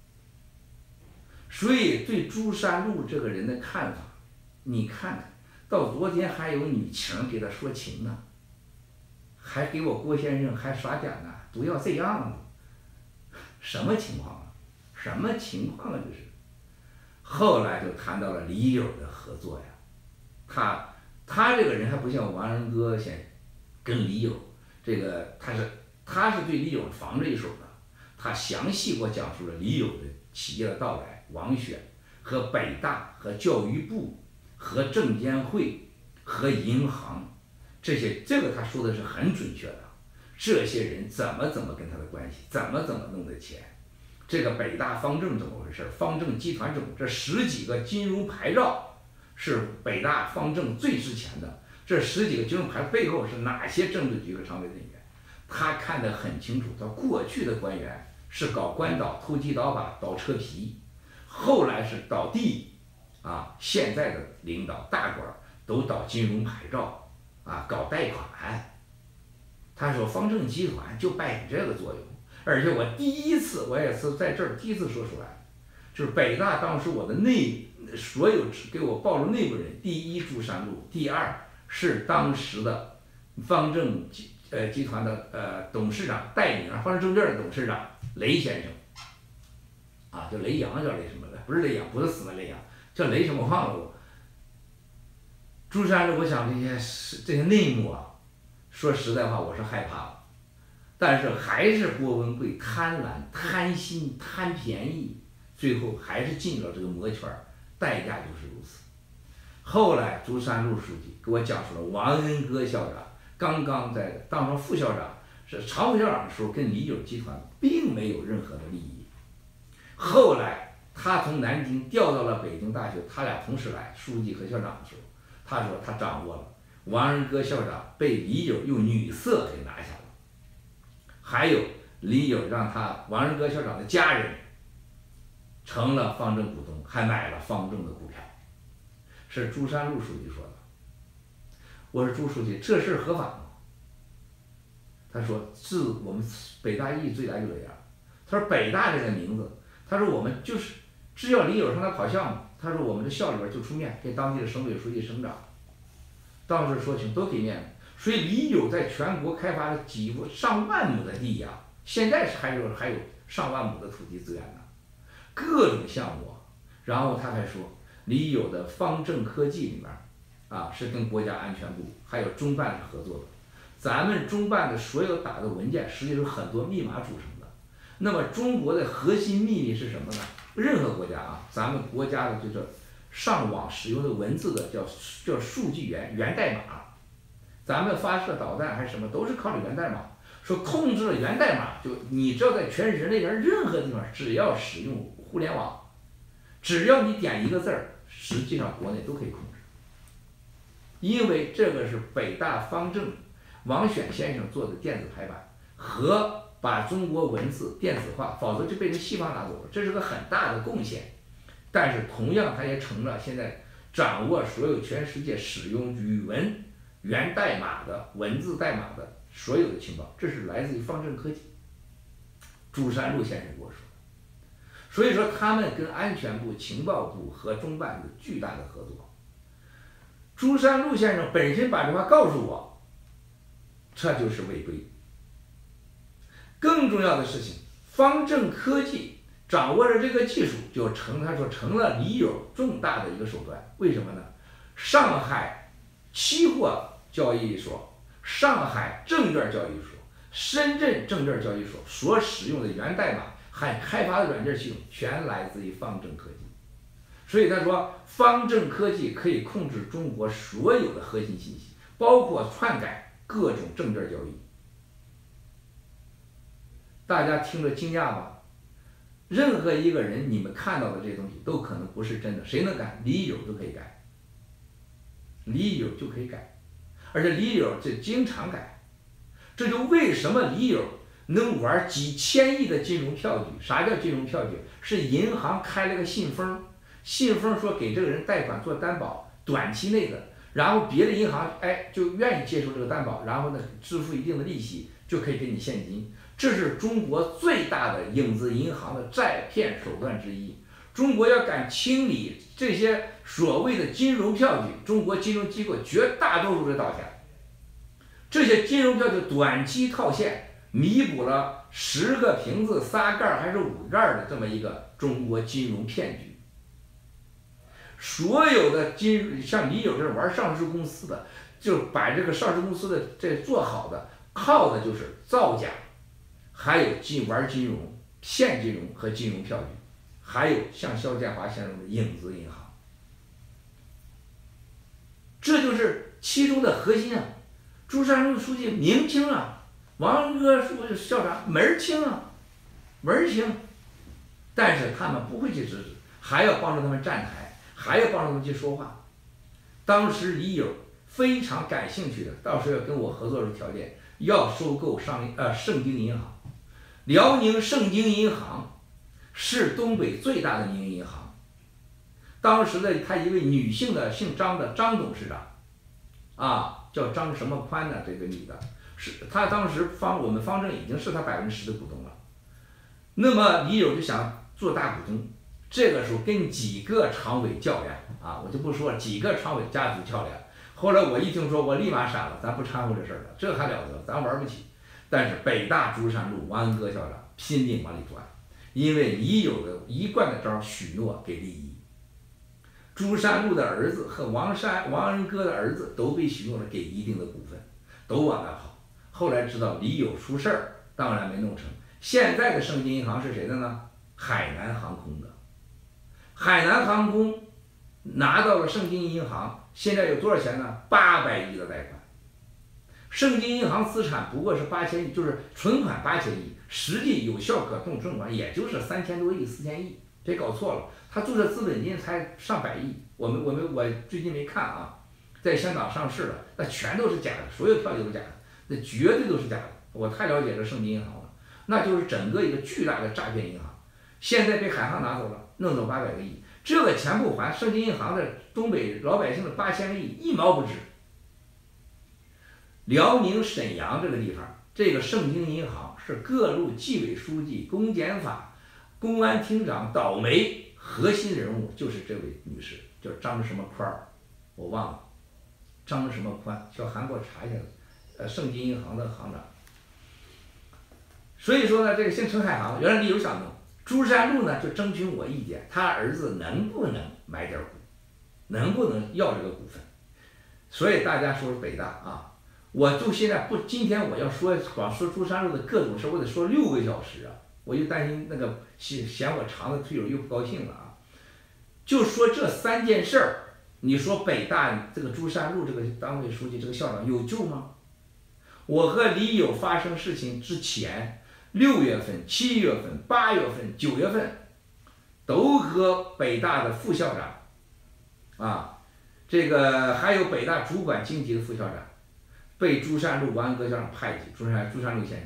所以对朱山路这个人的看法。你看看，到昨天还有女情给他说情呢，还给我郭先生还耍点呢，不要这样子，什么情况啊？什么情况啊？这是。后来就谈到了李友的合作呀，他他这个人还不像王仁哥先跟李友，这个他是他是对李友防着一手的，他详细给我讲述了李友的企业的到来，王选和北大和教育部。和证监会和银行这些，这个他说的是很准确的。这些人怎么怎么跟他的关系，怎么怎么弄的钱，这个北大方正怎么回事？方正集团怎么？这十几个金融牌照是北大方正最值钱的。这十几个金融牌背后是哪些政治局和常委人员？他看得很清楚。他过去的官员是搞官倒、投机倒把、倒车皮，后来是倒地。啊，现在的领导大官都倒金融牌照，啊，搞贷款。他说方正集团就扮演这个作用，而且我第一次，我也是在这儿第一次说出来，就是北大当时我的内所有给我暴露内部人，第一朱山路，第二是当时的方正集呃集团的呃董事长代名，方正证券的董事长雷先生，啊，叫雷洋，叫雷什么的，不是雷洋，不是死的雷洋。叫雷什么忘了我。朱山路，我想这些这些内幕啊，说实在话，我是害怕了。但是还是郭文贵贪婪、贪心、贪便宜，最后还是进了这个魔圈，代价就是如此。后来朱山路书记给我讲述了王恩歌校长刚刚在当上副校长，是常副校长的时候，跟李友集团并没有任何的利益。后来。他从南京调到了北京大学，他俩同时来，书记和校长的时候，他说他掌握了王仁歌校长被李友用女色给拿下了，还有李友让他王仁歌校长的家人成了方正股东，还买了方正的股票，是朱山路书记说的。我说朱书记，这事合法吗？他说自我们北大一最来就这样。他说北大这个名字，他说我们就是。只要李友上来跑项目，他说我们这校里边就出面给当地的省委书记、省长，当时说清都给面子。所以李友在全国开发了几乎上万亩的地呀、啊，现在是还有还有上万亩的土地资源呢，各种项目、啊。然后他还说，李友的方正科技里面，啊是跟国家安全部还有中办是合作的。咱们中办的所有打的文件，实际是很多密码组成的。那么中国的核心秘密是什么呢？任何国家啊，咱们国家的这个上网使用的文字的叫叫数据源源代码，咱们发射导弹还是什么都是靠着源代码。说控制了源代码，就你知道在全人类边任何地方，只要使用互联网，只要你点一个字儿，实际上国内都可以控制。因为这个是北大方正王选先生做的电子排版和。把中国文字电子化，否则就被人西方拿走了，这是个很大的贡献。 但是同样他也成了现在掌握所有全世界使用语文源代码的文字代码的所有的情报，这是来自于方正科技。朱山禄先生跟我说的。所以说他们跟安全部、情报部和中办有巨大的合作。朱山禄先生本身把这话告诉我，这就是违规。更重要的事情，方正科技掌握了这个技术，就成他说成了李友重大的一个手段。为什么呢？上海期货交易所、上海证券交易所、深圳证券交易所所使用的源代码和开发的软件系统全来自于方正科技。所以他说，方正科技可以控制中国所有的核心信息，包括篡改各种证券交易。大家听着惊讶吧？任何一个人，你们看到的这些东西都可能不是真的，谁能改？李友就可以改，李友就可以改，而且李友这经常改，这就为什么李友能玩几千亿的金融票据？啥叫金融票据？是银行开了个信封，信封说给这个人贷款做担保，短期内的，然后别的银行哎就愿意接受这个担保，然后呢支付一定的利息，就可以给你现金。这是中国最大的影子银行的诈骗手段之一。中国要敢清理这些所谓的金融票据，中国金融机构绝大多数是倒下。这些金融票据短期套现，弥补了十个瓶子仨盖还是五盖的这么一个中国金融骗局。所有的金像李友这玩上市公司的，就把这个上市公司的这做好的，靠的就是造假。还有金玩金融、骗金融和金融票据，还有像肖建华先生的影子银行，这就是其中的核心啊！朱山禄书记明清啊，王哥书记校长门儿清啊，门儿清，但是他们不会去支持，还要帮助他们站台，还要帮助他们去说话。当时李友非常感兴趣的，到时候要跟我合作的条件，要收购上呃盛京银行。辽宁盛京银行是东北最大的民营银行，当时的他一位女性的姓张的张董事长，啊，叫张什么宽呢？这个女的，是她当时方我们方正已经是她百分之十的股东了。那么李友就想做大股东，这个时候跟几个常委较量啊，我就不说了，几个常委家族较量。后来我一听说，我立马闪了，咱不掺和这事儿了，这还了得，咱玩不起。但是北大朱山禄王恩哥校长拼命往里钻，因为李友的一贯的招许诺给利益。朱山禄的儿子和王山王恩哥的儿子都被许诺了给一定的股份，都往那跑。后来知道李友出事儿，当然没弄成。现在的盛京银行是谁的呢？海南航空的。海南航空拿到了盛京银行，现在有多少钱呢？八百亿的贷款。盛京银行资产不过是八千亿，就是存款八千亿，实际有效可动存款也就是三千多亿、四千亿，别搞错了。他注册资本金才上百亿，我们我们我最近没看啊，在香港上市了，那全都是假的，所有票据都是假的，那绝对都是假的。我太了解这盛京银行了，那就是整个一个巨大的诈骗银行，现在被海航拿走了，弄走八百个亿，这个钱不还，盛京银行的东北老百姓的八千个亿一毛不值。辽宁沈阳这个地方，这个盛京银行是各路纪委书记、公检法、公安厅长倒霉核心人物，就是这位女士，叫张什么宽儿，我忘了，张什么宽，小韩给我查一下，呃，盛京银行的行长。所以说呢，这个姓陈海航，原来李友想弄，朱山禄呢就征询我意见，他儿子能不能买点股，能不能要这个股份？所以大家说是北大啊。我就现在不，今天我要说光说朱山禄的各种事，我得说六个小时啊！我就担心那个嫌嫌我长的推友又不高兴了啊！就说这三件事儿，你说北大这个朱山禄这个党委书记这个校长有救吗？我和李友发生事情之前，六月份、七月份、八月份、九月份，都和北大的副校长，啊，这个还有北大主管经济的副校长。被朱山禄王恩哥校长派去，朱山朱山禄先生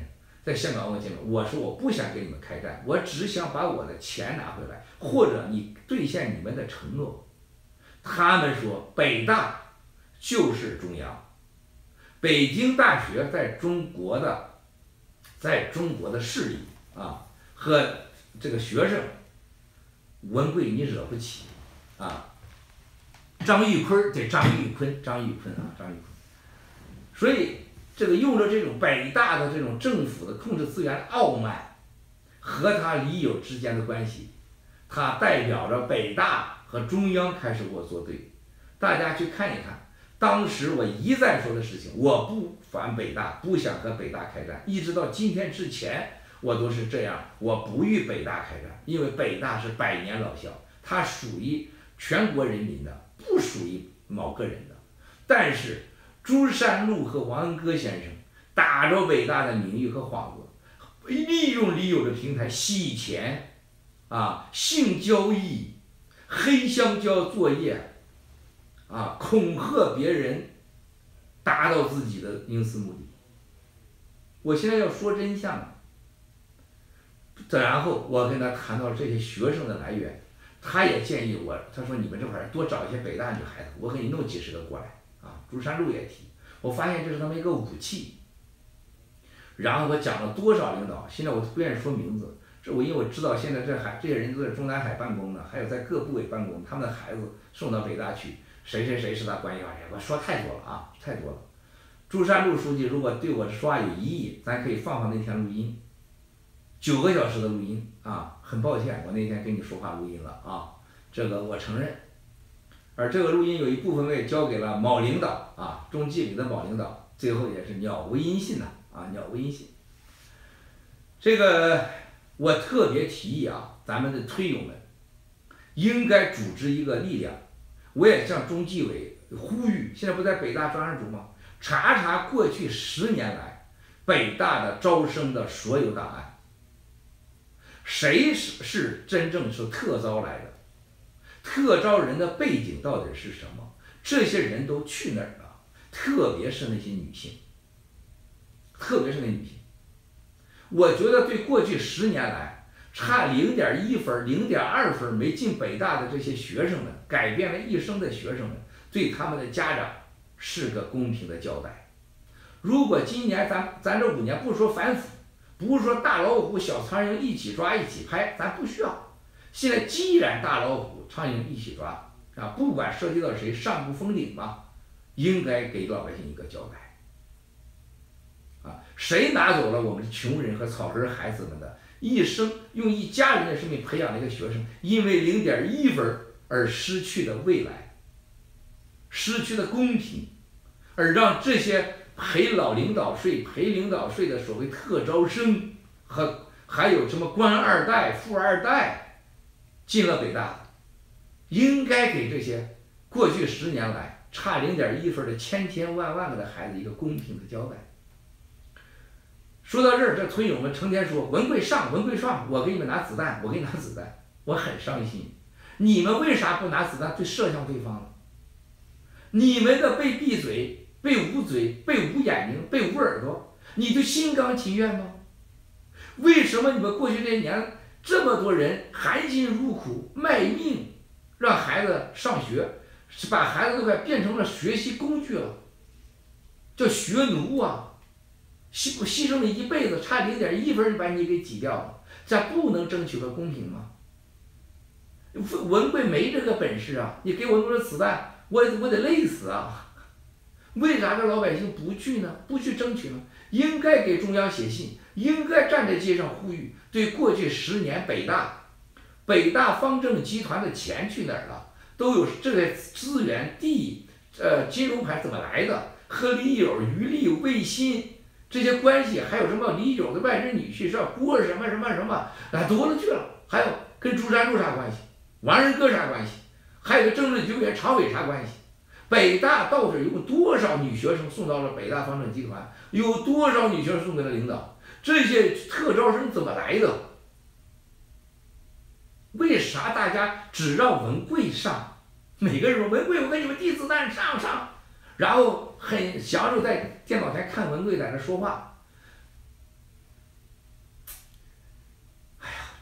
在香港问我见面，我说我不想跟你们开战，我只想把我的钱拿回来，或者你兑现你们的承诺。他们说北大就是中央，北京大学在中国的，在中国的势力啊和这个学生，文贵你惹不起啊。张玉坤对张玉坤，张玉坤啊，张玉坤，所以这个用着这种北大的这种政府的控制资源的傲慢和他李友之间的关系，他代表着北大和中央开始给我作对。大家去看一看，当时我一再说的事情，我不反北大，不想和北大开战，一直到今天之前我都是这样，我不与北大开战，因为北大是百年老校，它属于全国人民的，不属于某个人的。但是朱山禄和王恩歌先生打着北大的名誉和幌子，利用李友的平台洗钱啊、性交易、黑香蕉作业啊，恐吓别人，达到自己的营私目的。我现在要说真相了，然后我跟他谈到这些学生的来源，他也建议我，他说你们这块儿多找一些北大女孩子，我给你弄几十个过来啊。朱山禄也提，我发现这是他们一个武器。然后我讲了多少领导，现在我不愿意说名字，这我因为我知道现在这海这些人都在中南海办公呢，还有在各部委办公，他们的孩子送到北大去，谁谁谁是他关系法人，我说太多了啊，太多了。朱山禄书记如果对我的说话有异议，咱可以放放那天录音，九个小时的录音啊，很抱歉，我那天跟你说话录音了啊，这个我承认。而这个录音有一部分我也交给了某领导啊，中纪委的某领导，最后也是鸟无音信呐啊，鸟无音信。这个我特别提议啊，咱们的推友们应该组织一个力量，我也向中纪委呼吁，现在不在北大专案组吗？查查过去十年来北大的招生的所有档案，谁是是真正是特招来的，特招人的背景到底是什么？这些人都去哪儿了？特别是那些女性，特别是那女性，我觉得对过去十年来差零点一分、零点二分没进北大的这些学生们，改变了一生的学生们，对他们的家长是个公平的交代。如果今年咱咱这五年不说反腐，不是说大老虎小苍蝇一起抓一起拍，咱不需要。现在既然大老虎苍蝇一起抓啊，不管涉及到谁，上不封顶嘛，应该给老百姓一个交代。啊，谁拿走了我们穷人和草根孩子们的一生，用一家人的生命培养了一个学生，因为零点一分而失去的未来，失去的公平，而让这些赔老领导税、赔领导税的所谓特招生和还有什么官二代、富二代进了北大，应该给这些过去十年来差零点一分的千千万万个的孩子一个公平的交代。说到这儿，这村友们成天说文贵上，文贵上，我给你们拿子弹，我给你拿子弹，我很伤心。你们为啥不拿子弹对射向对方呢？你们的被闭嘴、被捂嘴、被捂眼睛、被捂耳朵，你就心甘情愿吗？为什么你们过去这些年这么多人含辛茹苦卖命让孩子上学，是把孩子都快变成了学习工具了，叫学奴啊！牺牺牲了一辈子，差零点一分就把你给挤掉了，这不能争取个公平吗？文贵没这个本事啊！你给我弄个子弹，我我得累死啊！为啥这老百姓不去呢？不去争取呢？应该给中央写信，应该站在街上呼吁，对过去十年北大、北大方正集团的钱去哪儿了？都有这个资源、地、呃金融盘怎么来的？和李友、余力、魏新这些关系，还有什么李友的外甥女婿是郭什么什么什么，啊多了去了。还有跟朱山禄啥关系？王仁歌啥关系？还有个政治局委员常委啥关系？北大到底有多少女学生送到了北大方正集团？有多少女学生送给了领导？这些特招生怎么来的？为啥大家只让文贵上？每个人说文贵，我给你们递子弹上上，然后很享受在电脑前看文贵在那说话。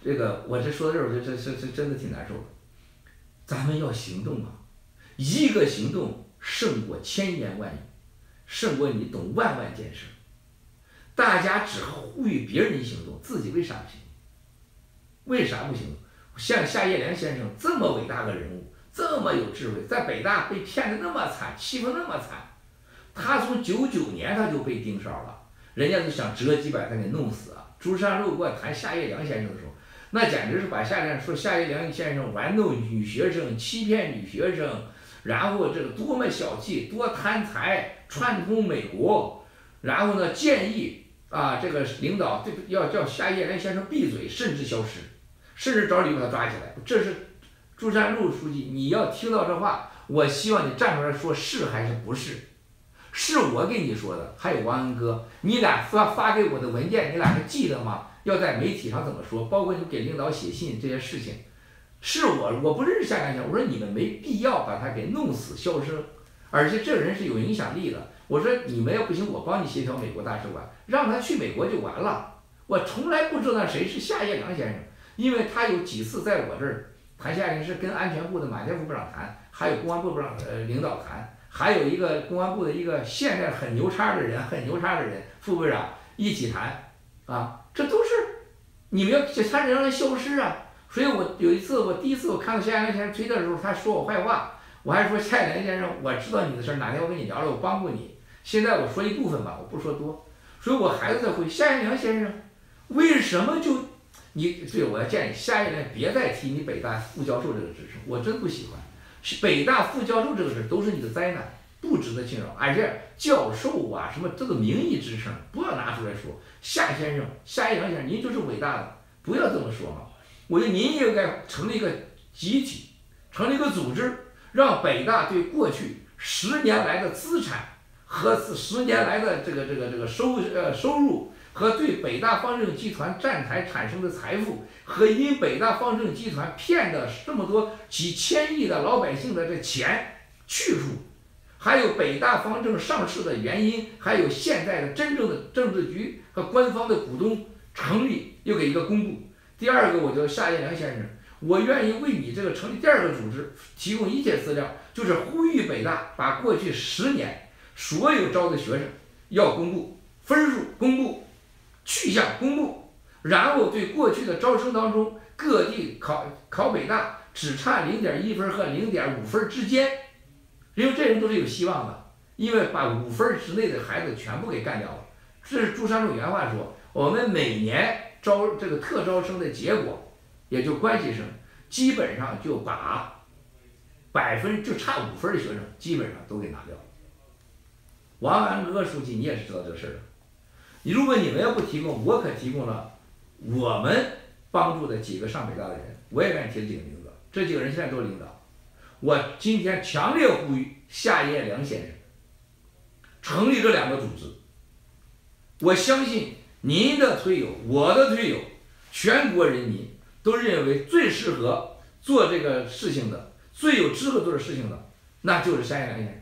这个我这说到这儿，我这这这这真的挺难受的。咱们要行动啊！一个行动胜过千言万语，胜过你懂万万件事。大家只呼吁别人行动，自己为啥不行？为啥不行？像夏业良先生这么伟大的人物，这么有智慧，在北大被骗得那么惨，欺负那么惨，他从九九年他就被盯梢了，人家就想折几百他给弄死啊！朱山路给我谈夏业良先生的时候，那简直是把夏良说夏业良先生玩弄女学生，欺骗女学生，然后这个多么小气，多贪财，串通美国，然后呢建议啊这个领导这个要叫夏业良先生闭嘴，甚至消失，甚至找理由把他抓起来。这是朱山路书记，你要听到这话，我希望你站出来说是还是不是？是我给你说的，还有王恩哥，你俩发发给我的文件，你俩还记得吗？要在媒体上怎么说？包括你给领导写信这些事情，是我我不认识夏良先生，我说你们没必要把他给弄死消失，而且这人是有影响力的。我说你们要不行，我帮你协调美国大使馆，让他去美国就完了。我从来不知道谁是夏业良先生，因为他有几次在我这儿谈夏令是跟安全部的马建副部长谈，还有公安部部长呃领导谈，还有一个公安部的一个现在很牛叉的人，很牛叉的人副部长一起谈，啊，这都是你们要他让人消失啊。所以我有一次我第一次我看到夏业良先生推特的时候，他说我坏话，我还说夏业良先生，我知道你的事儿，哪天我跟你聊了，我帮过你。现在我说一部分吧，我不说多，所以我还是在回夏业良先生，为什么就你对我要建议夏业良别再提你北大副教授这个职称，我真不喜欢。北大副教授这个事都是你的灾难，不值得惊扰。而且教授啊什么这个名义职称不要拿出来说。夏先生，夏业良先生，您就是伟大的，不要这么说嘛。我觉得您应该成立一个集体，成立一个组织，让北大对过去十年来的资产和十年来的这个这个这个收呃收入，和对北大方正集团站台产生的财富，和因北大方正集团骗的这么多几千亿的老百姓的这钱去处，还有北大方正上市的原因，还有现在的真正的政治局和官方的股东成立，又给一个公布。第二个，我叫夏业良先生，我愿意为你这个成立第二个组织提供一切资料，就是呼吁北大把过去十年所有招的学生要公布分数，公布去向，公布，然后对过去的招生当中各地考考北大只差零点一分和零点五分之间，因为这人都是有希望的，因为把五分之内的孩子全部给干掉了。这是朱山路原话说，我们每年招这个特招生的结果，也就关系生，基本上就把百分就差五分的学生基本上都给拿掉了。王安哥书记，你也是知道这个事儿的。你如果你们要不提供，我可提供了我们帮助的几个上北大的人，我也愿意提几个名字，这几个人现在都是领导。我今天强烈呼吁夏业良先生成立这两个组织。我相信您的推友，我的推友，全国人民都认为最适合做这个事情的，最有资格做这事情的，那就是夏业良先生。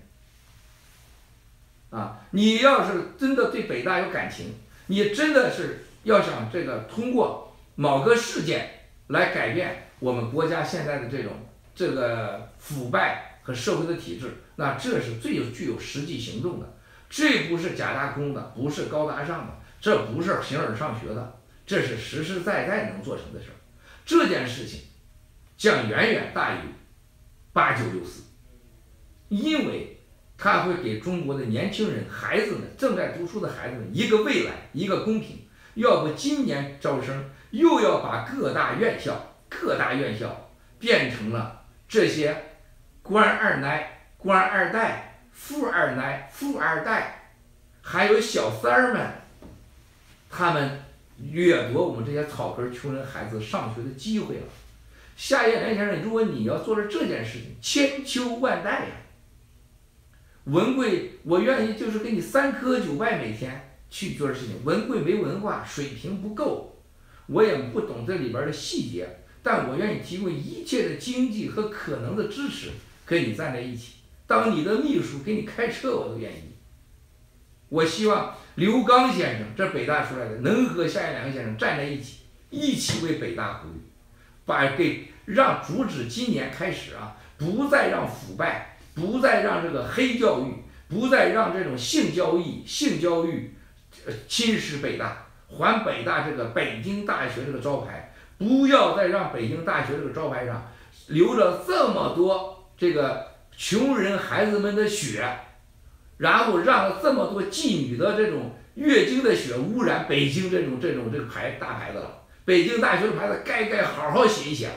啊，你要是真的对北大有感情，你真的是要想这个通过某个事件来改变我们国家现在的这种这个腐败和社会的体制，那这是最有具有实际行动的。这不是假大空的，不是高大上的，这不是形而上学的，这是实实在在能做成的事儿。这件事情将远远大于八九六四，因为它会给中国的年轻人、孩子们、正在读书的孩子们一个未来，一个公平。要不今年招生又要把各大院校、各大院校变成了这些官二奶、官二代、富二奶、富二代，还有小三儿们，他们掠夺我们这些草根穷人孩子上学的机会了。夏业良先生，如果你要做了这件事情，千秋万代呀！文贵，我愿意就是给你三颗九拜每天去做的事情。文贵没文化，水平不够，我也不懂这里边的细节，但我愿意提供一切的经济和可能的支持，跟你站在一起。当你的秘书，给你开车我都愿意。我希望刘刚先生，这北大出来的，能和夏业良先生站在一起， 一起为北大呼吁，把给让阻止今年开始啊，不再让腐败，不再让这个黑教育，不再让这种性交易、性教育，呃，侵蚀北大，还北大这个北京大学这个招牌，不要再让北京大学这个招牌上流着这么多这个穷人孩子们的血，然后让这么多妓女的这种月经的血污染北京这种这种这个牌大牌子了。北京大学的牌子该该好好写一写，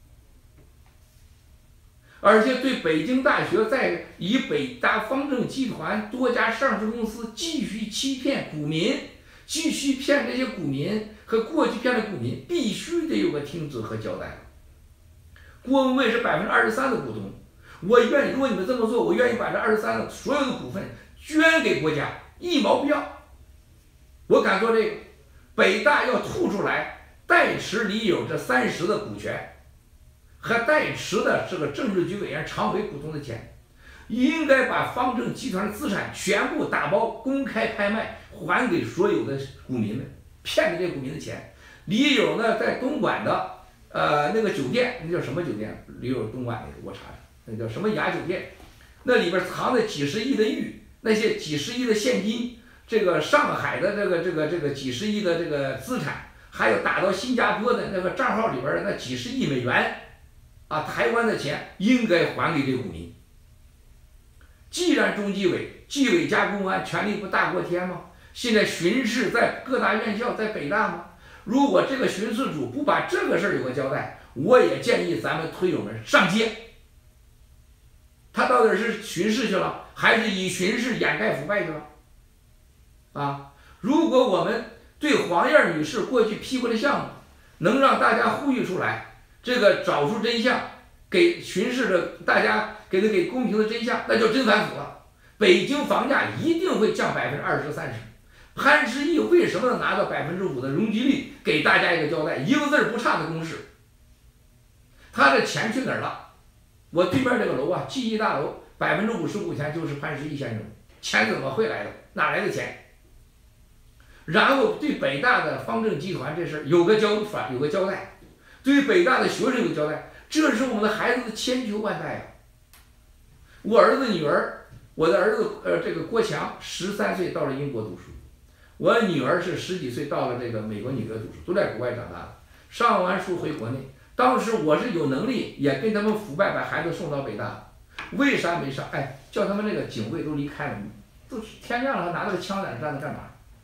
而且对北京大学在以北大方正集团多家上市公司继续欺骗股民，继续骗这些股民和过去骗的股民，必须得有个停止和交代。郭文贵是百分之二十三的股东，我愿意，如果你们这么做，我愿意把这二十三的所有的股份捐给国家，一毛不要。我敢做这个，北大要吐出来代持李友这三十的股权，和代持的这个政治局委员、常委股东的钱，应该把方正集团的资产全部打包公开拍卖，还给所有的股民们，骗的这股民的钱。李友呢，在东莞的呃那个酒店，那叫什么酒店？李友东莞那个，我查查，那叫什么雅酒店？那里边藏着几十亿的玉，那些几十亿的现金，这个上海的这个这个这个几十亿的这个资产。还有打到新加坡的那个账号里边的那几十亿美元，啊，台湾的钱应该还给这股民。既然中纪委、纪委加公安权力不大过天吗？现在巡视在各大院校，在北大吗？如果这个巡视组不把这个事儿有个交代，我也建议咱们推友们上街。他到底是巡视去了，还是以巡视掩盖腐败去了？啊，如果我们对黄燕女士过去批过的项目，能让大家呼吁出来，这个找出真相，给巡视的大家给他给公平的真相，那就真反腐了。北京房价一定会降百分之二十三十。潘石屹为什么拿到百分之五的容积率？给大家一个交代，一个字儿不差的公式。他的钱去哪儿了？我对面这个楼啊，记忆大楼百分之五十股权就是潘石屹先生，钱怎么会来的？哪来的钱？然后对北大的方正集团这事儿有个交法，有个交代，对北大的学生有个交代，这是我们的孩子的千秋万代呀。我儿子女儿，我的儿子呃这个郭强十三岁到了英国读书，我女儿是十几岁到了这个美国纽约读书，都在国外长大的，上完书回国内。当时我是有能力也跟他们腐败把孩子送到北大，为啥没上？哎，叫他们那个警卫都离开了，都天亮了还拿着个枪在那站着干嘛？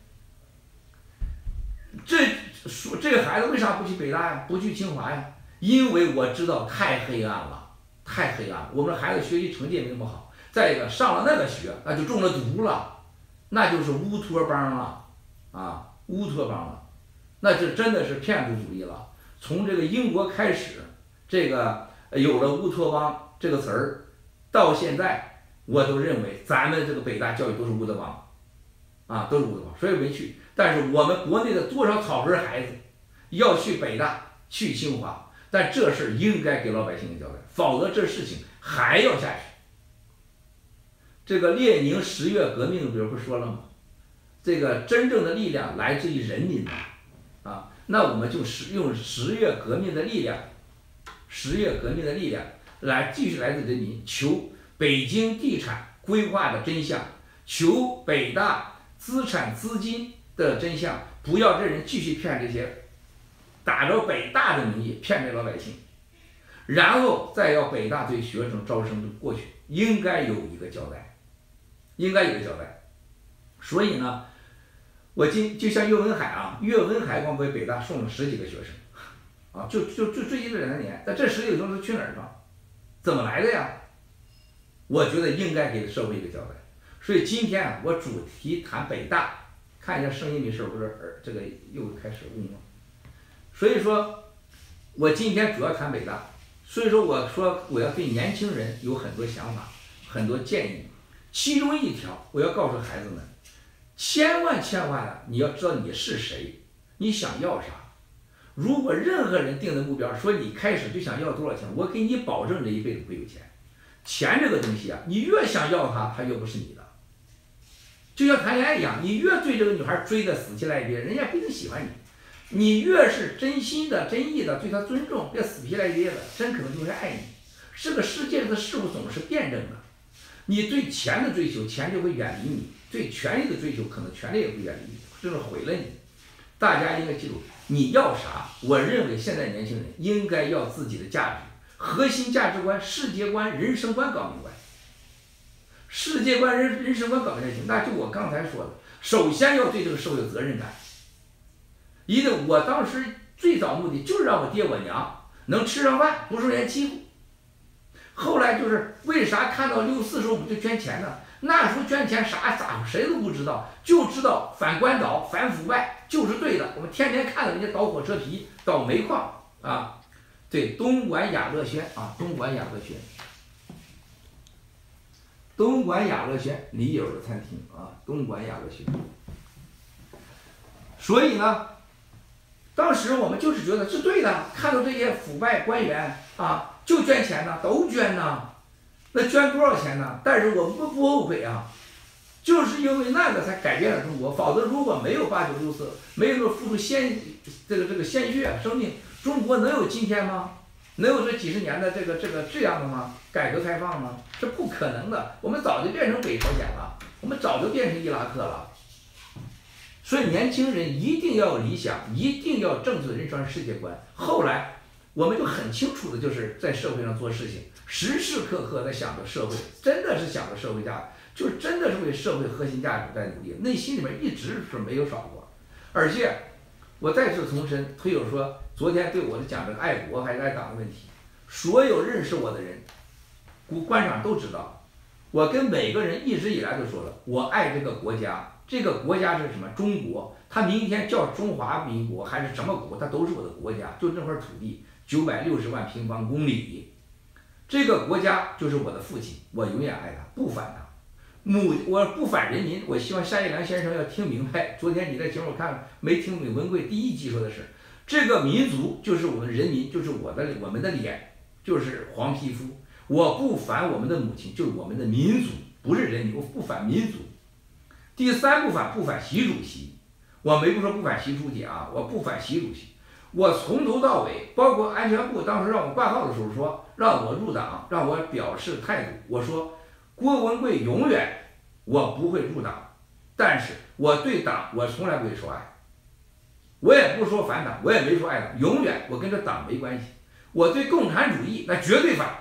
这说这个孩子为啥不去北大呀？不去清华呀？因为我知道太黑暗了，太黑暗了。我们的孩子学习成绩也没那么好，再一个上了那个学，那就中了毒了，那就是乌托邦了，啊，乌托邦了，那这真的是骗子主义了。从这个英国开始，这个有了乌托邦这个词儿，到现在我都认为咱们这个北大教育都是乌托邦，啊，都是乌托邦，所以没去。但是我们国内的多少草根孩子要去北大、去清华，但这事儿应该给老百姓交代，否则这事情还要下去。这个列宁十月革命不是不说了吗？这个真正的力量来自于人民的，啊，那我们就使用十月革命的力量，十月革命的力量来继续来自人民，求北京地产规划的真相，求北大资产资金的真相，不要这人继续骗这些，打着北大的名义骗这老百姓，然后再要北大对学生招生过去，应该有一个交代，应该有一个交代。所以呢，我今就像岳文海啊，岳文海光给北大送了十几个学生，啊，就就就最近这两年，那这十几个学生去哪儿了？怎么来的呀？我觉得应该给社会一个交代。所以今天啊，我主题谈北大。看一下声音没事，不是耳这个又开始嗡了。所以说，我今天主要谈北大。所以说，我说我要对年轻人有很多想法，很多建议。其中一条，我要告诉孩子们，千万千万啊，你要知道你是谁，你想要啥。如果任何人定的目标，说你开始就想要多少钱，我给你保证这一辈子不会有钱。钱这个东西啊，你越想要它，它越不是你的。就像谈恋爱一样，你越对这个女孩追得死乞赖别，人家不一定喜欢你。 你越是真心的、真意的对他尊重，别死皮赖脸的，真可能就是爱你。这个世界的事物总是辩证的，你对钱的追求，钱就会远离你；对权力的追求，可能权力也会远离你，甚至毁了你。大家应该记住，你要啥？我认为现在年轻人应该要自己的价值、核心价值观、世界观、人生观搞明白。世界观、人人生观搞明白行，那就我刚才说的，首先要对这个社会有责任感。一个我当时最早目的就是让我爹我娘能吃上饭，不受人欺负。后来就是为啥看到六四时候我们就捐钱呢？那时候捐钱啥咋谁都不知道，就知道反官倒、反腐败就是对的。我们天天看到人家倒火车皮、倒煤矿啊。对，东莞雅乐轩啊，东莞雅乐轩，东莞雅乐轩李友的餐厅啊，东莞雅乐轩。所以呢，当时我们就是觉得是对的，看到这些腐败官员啊，就捐钱呢，都捐呢，那捐多少钱呢？但是我们不不后悔啊，就是因为那个才改变了中国，否则如果没有八九六四，没有付出鲜这个这个鲜血生命，中国能有今天吗？能有这几十年的这个这个这样的吗？改革开放吗？是不可能的，我们早就变成北朝鲜了，我们早就变成伊拉克了。所以年轻人一定要有理想，一定要正确的人生世界观。后来我们就很清楚的就是在社会上做事情，时时刻刻在想着社会，真的是想着社会价值，就是真的是为社会核心价值在努力，内心里面一直是没有少过。而且我再次重申，推友说昨天对我的讲这个爱国还是爱党的问题，所有认识我的人，官场都知道，我跟每个人一直以来都说了，我爱这个国家。这个国家是什么？中国，它明天叫中华民国还是什么国，它都是我的国家。就这块土地，九百六十万平方公里，这个国家就是我的父亲，我永远爱他，不反他。母，我不反人民。我希望单一良先生要听明白。昨天你在节目看没听明文贵第一集说的是，这个民族就是我们人民，就是我的我们的脸，就是黄皮肤。我不反我们的母亲，就是我们的民族，不是人民，我不反民族。第三不反不反习主席，我没不说不反习书记啊，我不反习主席，我从头到尾，包括安全部当时让我挂号的时候说让我入党，让我表示态度，我说郭文贵永远我不会入党，但是我对党我从来不会说爱，我也不说反党，我也没说爱党，永远我跟这党没关系，我对共产主义那绝对反，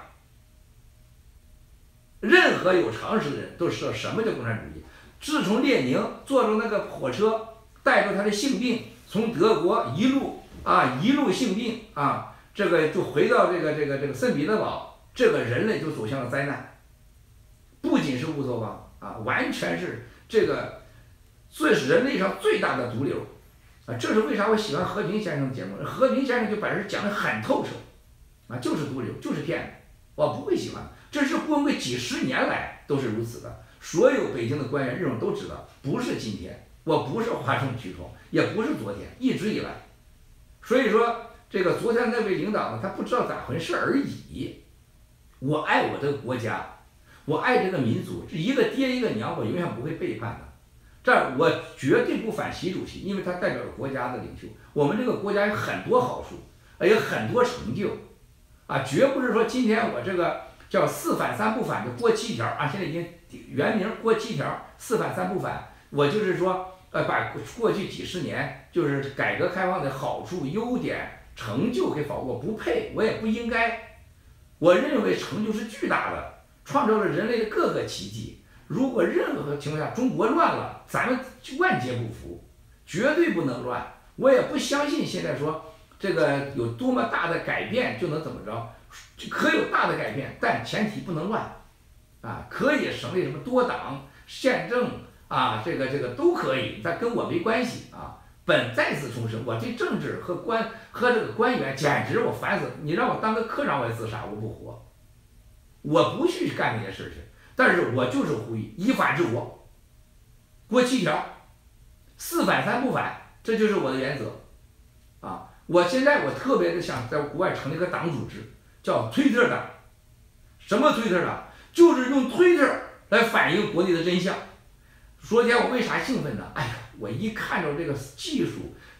任何有常识的人都知道什么叫共产主义。自从列宁坐着那个火车，带着他的性病，从德国一路啊一路性病啊，这个就回到这个这个这个圣彼得堡，这个人类就走向了灾难。不仅是乌托邦啊，完全是这个，这是人类上最大的毒瘤啊！这是为啥我喜欢和平先生的节目？和平先生就把人讲得很透彻啊，就是毒瘤，就是骗子，我不会喜欢。这是郭文贵几十年来都是如此的。所有北京的官员、日本都知道，不是今天，我不是哗众取宠，也不是昨天，一直以来。所以说，这个昨天那位领导呢，他不知道咋回事而已。我爱我这个国家，我爱这个民族，一个爹一个娘，我永远不会背叛的。这我绝对不反习主席，因为他代表着国家的领袖。我们这个国家有很多好处，有很多成就，啊，绝不是说今天我这个叫四反三不反的郭七条啊，现在已经。原名郭七条，四反三不反。我就是说，呃，把过去几十年就是改革开放的好处、优点、成就给否，我不配，我也不应该。我认为成就是巨大的，创造了人类的各个奇迹。如果任何情况下中国乱了，咱们万劫不复，绝对不能乱。我也不相信现在说这个有多么大的改变就能怎么着，可有大的改变，但前提不能乱。啊，可以省立什么多党、宪政啊，这个这个都可以，但跟我没关系啊。本再次重申，我对政治和官和这个官员简直我烦死了。你让我当个科长，我也自杀，我不活，我不去干那些事去。但是我就是呼吁依法治国，国七条，四反三不反，这就是我的原则啊。我现在我特别的想在国外成立一个党组织，叫推特党。什么推特党？就是用推特来反映国内的真相。昨天我为啥兴奋呢？哎呀，我一看着这个技术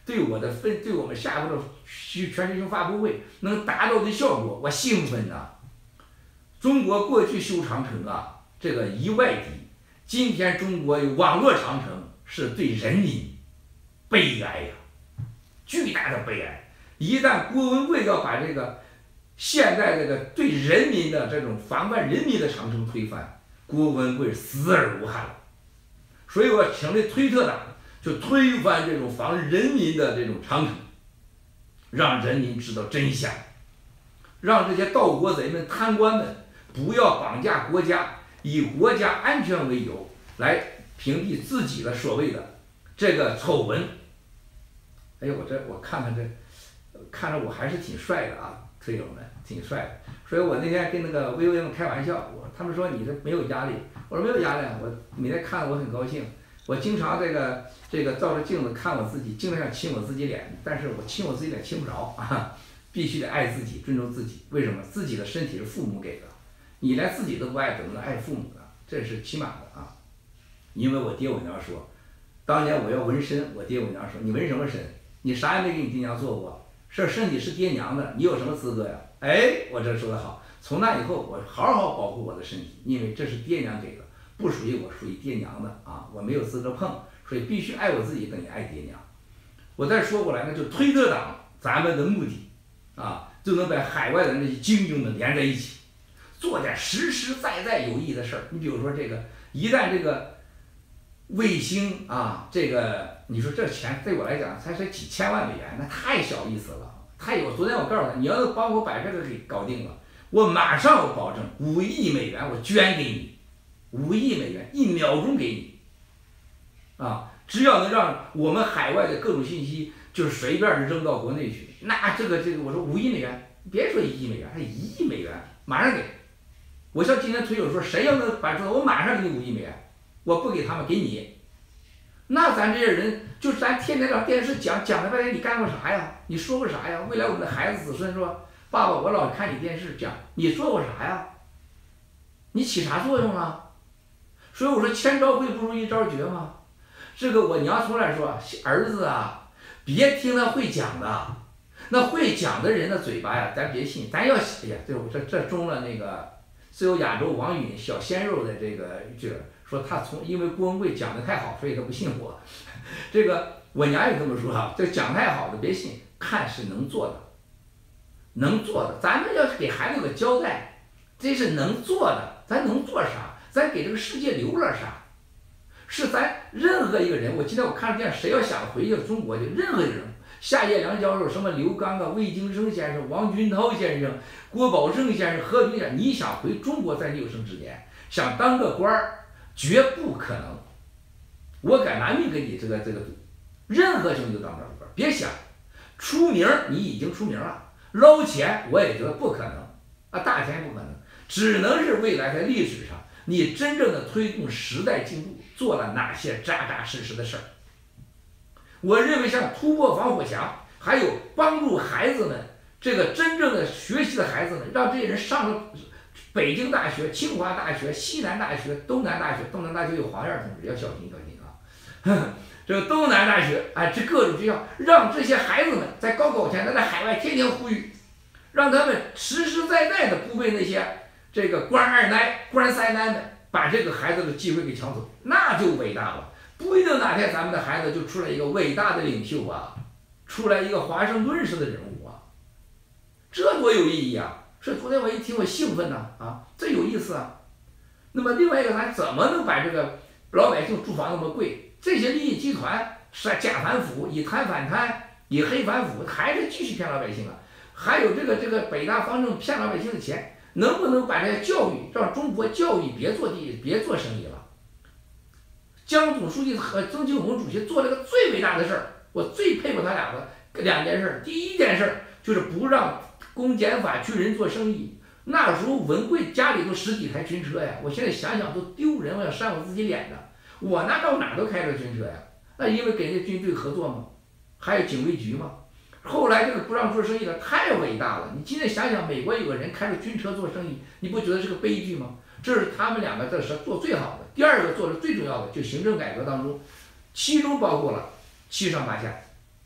对我的分，对我们下步的全球性发布会能达到的效果，我兴奋呐、中国过去修长城啊，这个一外敌，今天中国有网络长城，是对人民悲哀呀、巨大的悲哀。一旦郭文贵要把这个现在这个对人民的这种防范人民的长城推翻，郭文贵死而无憾了。所以我成立推特党，就推翻这种防人民的这种长城，让人民知道真相，让这些盗国贼们、贪官们不要绑架国家，以国家安全为由来屏蔽自己的所谓的这个丑闻。哎呦，我这我看看这，看着我还是挺帅的啊，推友们挺帅的。所以我那天跟那个微微们开玩笑，我他们说你这没有压力，我说没有压力，我每天看着我很高兴。我经常这个这个照着镜子看我自己，经常想亲我自己脸，但是我亲我自己脸亲不着啊，必须得爱自己，尊重自己。为什么？自己的身体是父母给的，你连自己都不爱，怎么能爱父母呢？这是起码的啊。因为我爹我娘说，当年我要纹身，我爹我娘说你纹什么身？你啥也没给你爹娘做过，这身体是爹娘的，你有什么资格呀？哎，我这说的好。从那以后，我好好保护我的身体，因为这是爹娘给的，不属于我，属于爹娘的啊，我没有资格碰，所以必须爱我自己，等于爱爹娘。我再说过来呢，就推特党咱们的目的啊，就能把海外的那些精英们连在一起，做点实实在在有意义的事儿。你比如说这个，一旦这个卫星啊，这个你说这钱对我来讲才是几千万美元，那太小意思了。太有，昨天我告诉他，你要是帮我把这个给搞定了，我马上我保证五亿美元我捐给你，五亿美元一秒钟给你，啊，只要能让我们海外的各种信息就是随便扔到国内去，那这个这个我说五亿美元，别说一亿美元，还一亿美元马上给。我像今天推友说，谁要能把这个，我马上给你五亿美元，我不给他们给你。那咱这些人，就咱天天让电视讲讲了半天，你干过啥呀？你说过啥呀？未来我们的孩子子孙说，爸爸，我老看你电视讲，你做过啥呀？你起啥作用啊？所以我说千招会不如一招绝嘛。这个我娘从来说，儿子啊，别听他会讲的，那会讲的人的嘴巴呀，咱别信，咱要哎呀，对我这这中了那个自由亚洲王允小鲜肉的这个这个。说他从因为郭文贵讲的太好，所以他不信我。这个我娘也这么说哈，这讲太好的别信，看是能做的，能做的。咱们要是给孩子个交代，这是能做的，咱能做啥？咱给这个世界留了啥？是咱任何一个人。我今天我看见谁要想回去中国的任何一个人，夏叶良教授、什么刘刚啊、魏京生先生、王军涛先生、郭宝胜先生、何云先生，你想回中国在有生之年想当个官儿？绝不可能，我敢拿命给你这个这个赌，任何时候你都当不了官。别想出名，你已经出名了，捞钱我也觉得不可能啊，大钱不可能，只能是未来在历史上你真正的推动时代进步做了哪些扎扎实实的事儿。我认为像突破防火墙，还有帮助孩子们这个真正的学习的孩子们，让这些人上了。北京大学、清华大学、西南大学、东南大学，东南大学有黄燕同志，要小心小心啊！呵呵这个东南大学，哎，这各种学校，让这些孩子们在高考前，咱在海外天天呼吁，让他们实实在在的不被那些这个官二奶、官三奶们把这个孩子的机会给抢走，那就伟大了。不一定哪天咱们的孩子就出来一个伟大的领袖啊，出来一个华盛顿式的人物啊，这多有意义啊！所以昨天我一听我兴奋呐，啊，这有意思啊。那么另外一个，咱怎么能把这个老百姓住房那么贵？这些利益集团是假反腐，以贪反贪，以黑反腐，还是继续骗老百姓啊？还有这个这个北大方正骗老百姓的钱，能不能把这个教育让中国教育别做地别做生意了？江总书记和曾庆红主席做了个最伟大的事儿，我最佩服他俩的两件事。第一件事就是不让公检法去人做生意，那时候文贵家里头十几台军车呀，我现在想想都丢人，我要扇我自己脸的。我那到哪都开着军车呀，那因为跟人家军队合作嘛，还有警卫局嘛。后来这个不让做生意的太伟大了，你今天想想，美国有个人开着军车做生意，你不觉得是个悲剧吗？这是他们两个这是做最好的。第二个做的最重要的，就行政改革当中，其中包括了七上八下。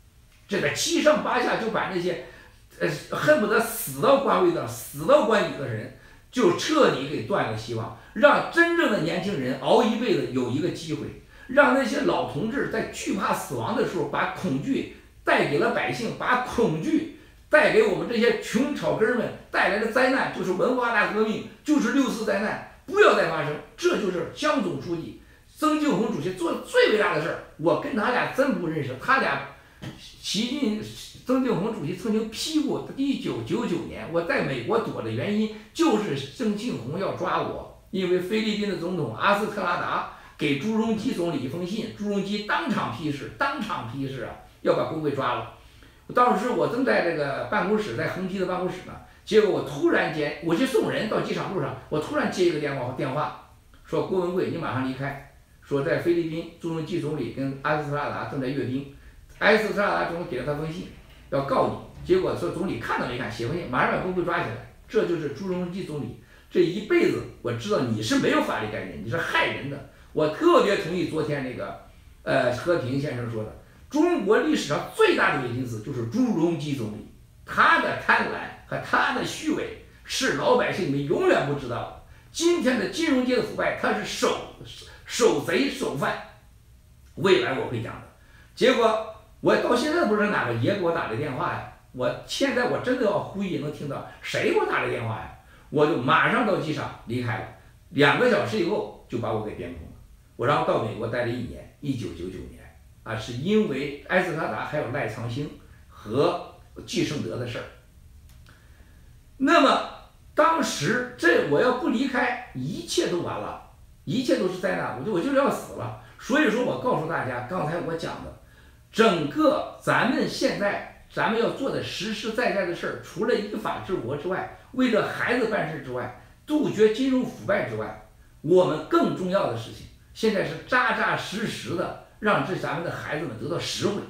这个七上八下就把那些，呃，恨不得死到官位上、死到官邸的人，就彻底给断了希望，让真正的年轻人熬一辈子有一个机会，让那些老同志在惧怕死亡的时候，把恐惧带给了百姓，把恐惧带给我们这些穷草根们带来的灾难，就是文化大革命，就是六四灾难，不要再发生。这就是江总书记、曾庆红主席做的最伟大的事儿。我跟他俩真不认识，他俩，习近曾庆红主席曾经批过，一九九九年我在美国躲的原因就是曾庆红要抓我，因为菲律宾的总统阿斯特拉达给朱镕基总理一封信，朱镕基当场批示，当场批示啊，要把工会抓了。当时我正在这个办公室，在横批的办公室呢，结果我突然间我去送人到机场路上，我突然接一个电话电话，说郭文贵你马上离开，说在菲律宾朱镕基总理跟阿斯特拉达正在阅兵，阿斯特拉达总理给了他封信要告你，结果说总理看都没看写封信，马上把工会抓起来。这就是朱镕基总理这一辈子，我知道你是没有法律概念，你是害人的。我特别同意昨天那个呃和平先生说的，中国历史上最大的伪君子就是朱镕基总理，他的贪婪和他的虚伪是老百姓们永远不知道的。今天的金融界的腐败，他是守守贼守犯，未来我会讲的。结果我到现在不知道哪个爷给我打的电话呀，我现在我真的要呼吁能听到谁给我打的电话呀，我就马上到机场离开了，两个小时以后就把我给边控了。我然后到美国待了一年，一九九九年啊，是因为埃斯特达还有赖昌星和季胜德的事儿。那么当时这我要不离开，一切都完了，一切都是灾难，我就我就是要死了。所以说我告诉大家，刚才我讲的，整个咱们现在咱们要做的实实在在的事儿，除了依法治国之外，为了孩子办事之外，杜绝金融腐败之外，我们更重要的事情，现在是扎扎实实的让这咱们的孩子们得到实惠。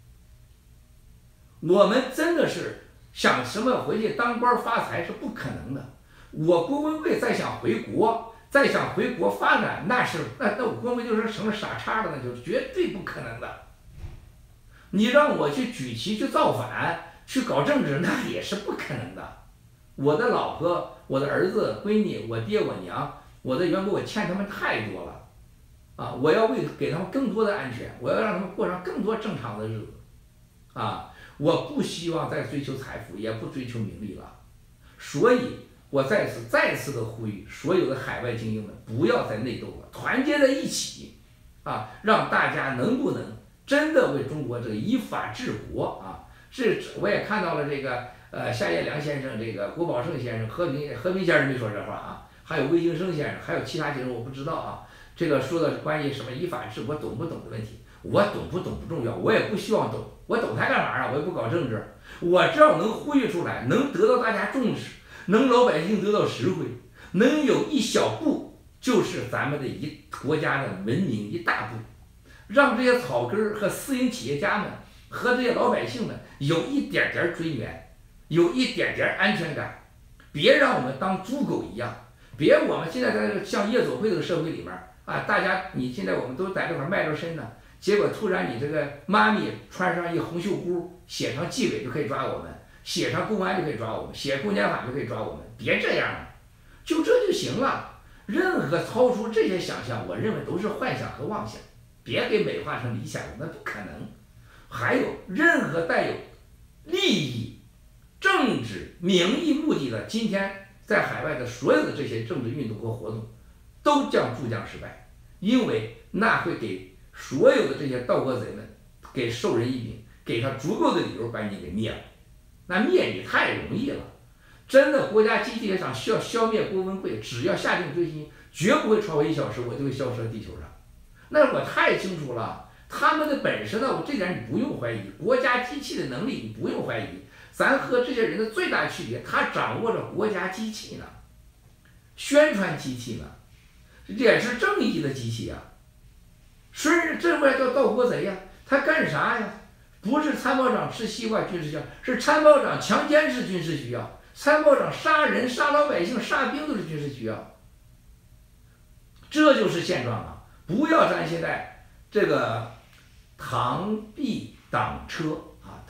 我们真的是想什么回去当官发财是不可能的。我郭文贵再想回国，再想回国发展，那是那那我郭文贵就是成了傻叉了，那就绝对不可能的。你让我去举旗去造反去搞政治，那也是不可能的。我的老婆、我的儿子、闺女、我爹、我娘、我的员工，我欠他们太多了啊！我要为给他们更多的安全，我要让他们过上更多正常的日子啊！我不希望再追求财富，也不追求名利了。所以我在此再次的呼吁所有的海外精英们，不要再内斗了，团结在一起啊，让大家能不能真的为中国这个依法治国啊？是我也看到了这个呃夏业良先生、这个郭宝胜先生、和平和平先生没说这话啊，还有魏京生先生，还有其他先生我不知道啊。这个说的是关于什么依法治国懂不懂的问题，我懂不懂不重要，我也不希望懂，我懂它干嘛啊？我也不搞政治，我只要能呼吁出来，能得到大家重视，能老百姓得到实惠，能有一小步，就是咱们的一国家的文明一大步，让这些草根儿和私营企业家们和这些老百姓们有一点点尊严，有一点点安全感，别让我们当猪狗一样，别我们现在在这个像夜总会这个社会里面啊，大家你现在我们都在这块卖着身呢，结果突然你这个妈咪穿上一红袖箍，写上纪委就可以抓我们，写上公安就可以抓我们，写公检法就可以抓我们，别这样了，就这就行了。任何超出这些想象，我认为都是幻想和妄想，别给美化成理想了，那不可能。还有任何带有利益、政治、名义目的的，今天在海外的所有的这些政治运动和活动，都将注将失败，因为那会给所有的这些盗国贼们给授人以柄，给他足够的理由把你给灭了。那灭你太容易了，真的国家机器上需要消灭郭文贵，只要下定决心，绝不会超过一小时，我就会消失在地球上。那我太清楚了，他们的本事呢，我这点你不用怀疑，国家机器的能力你不用怀疑。咱和这些人的最大区别，他掌握着国家机器呢，宣传机器呢，也是正义的机器呀。孙这外叫盗国贼呀，他干啥呀？不是参谋长吃西瓜军事需要，是参谋长强奸是军事需要，参谋长杀人杀老百姓杀兵都是军事需要。这就是现状啊！不要咱现在这个螳臂挡车啊，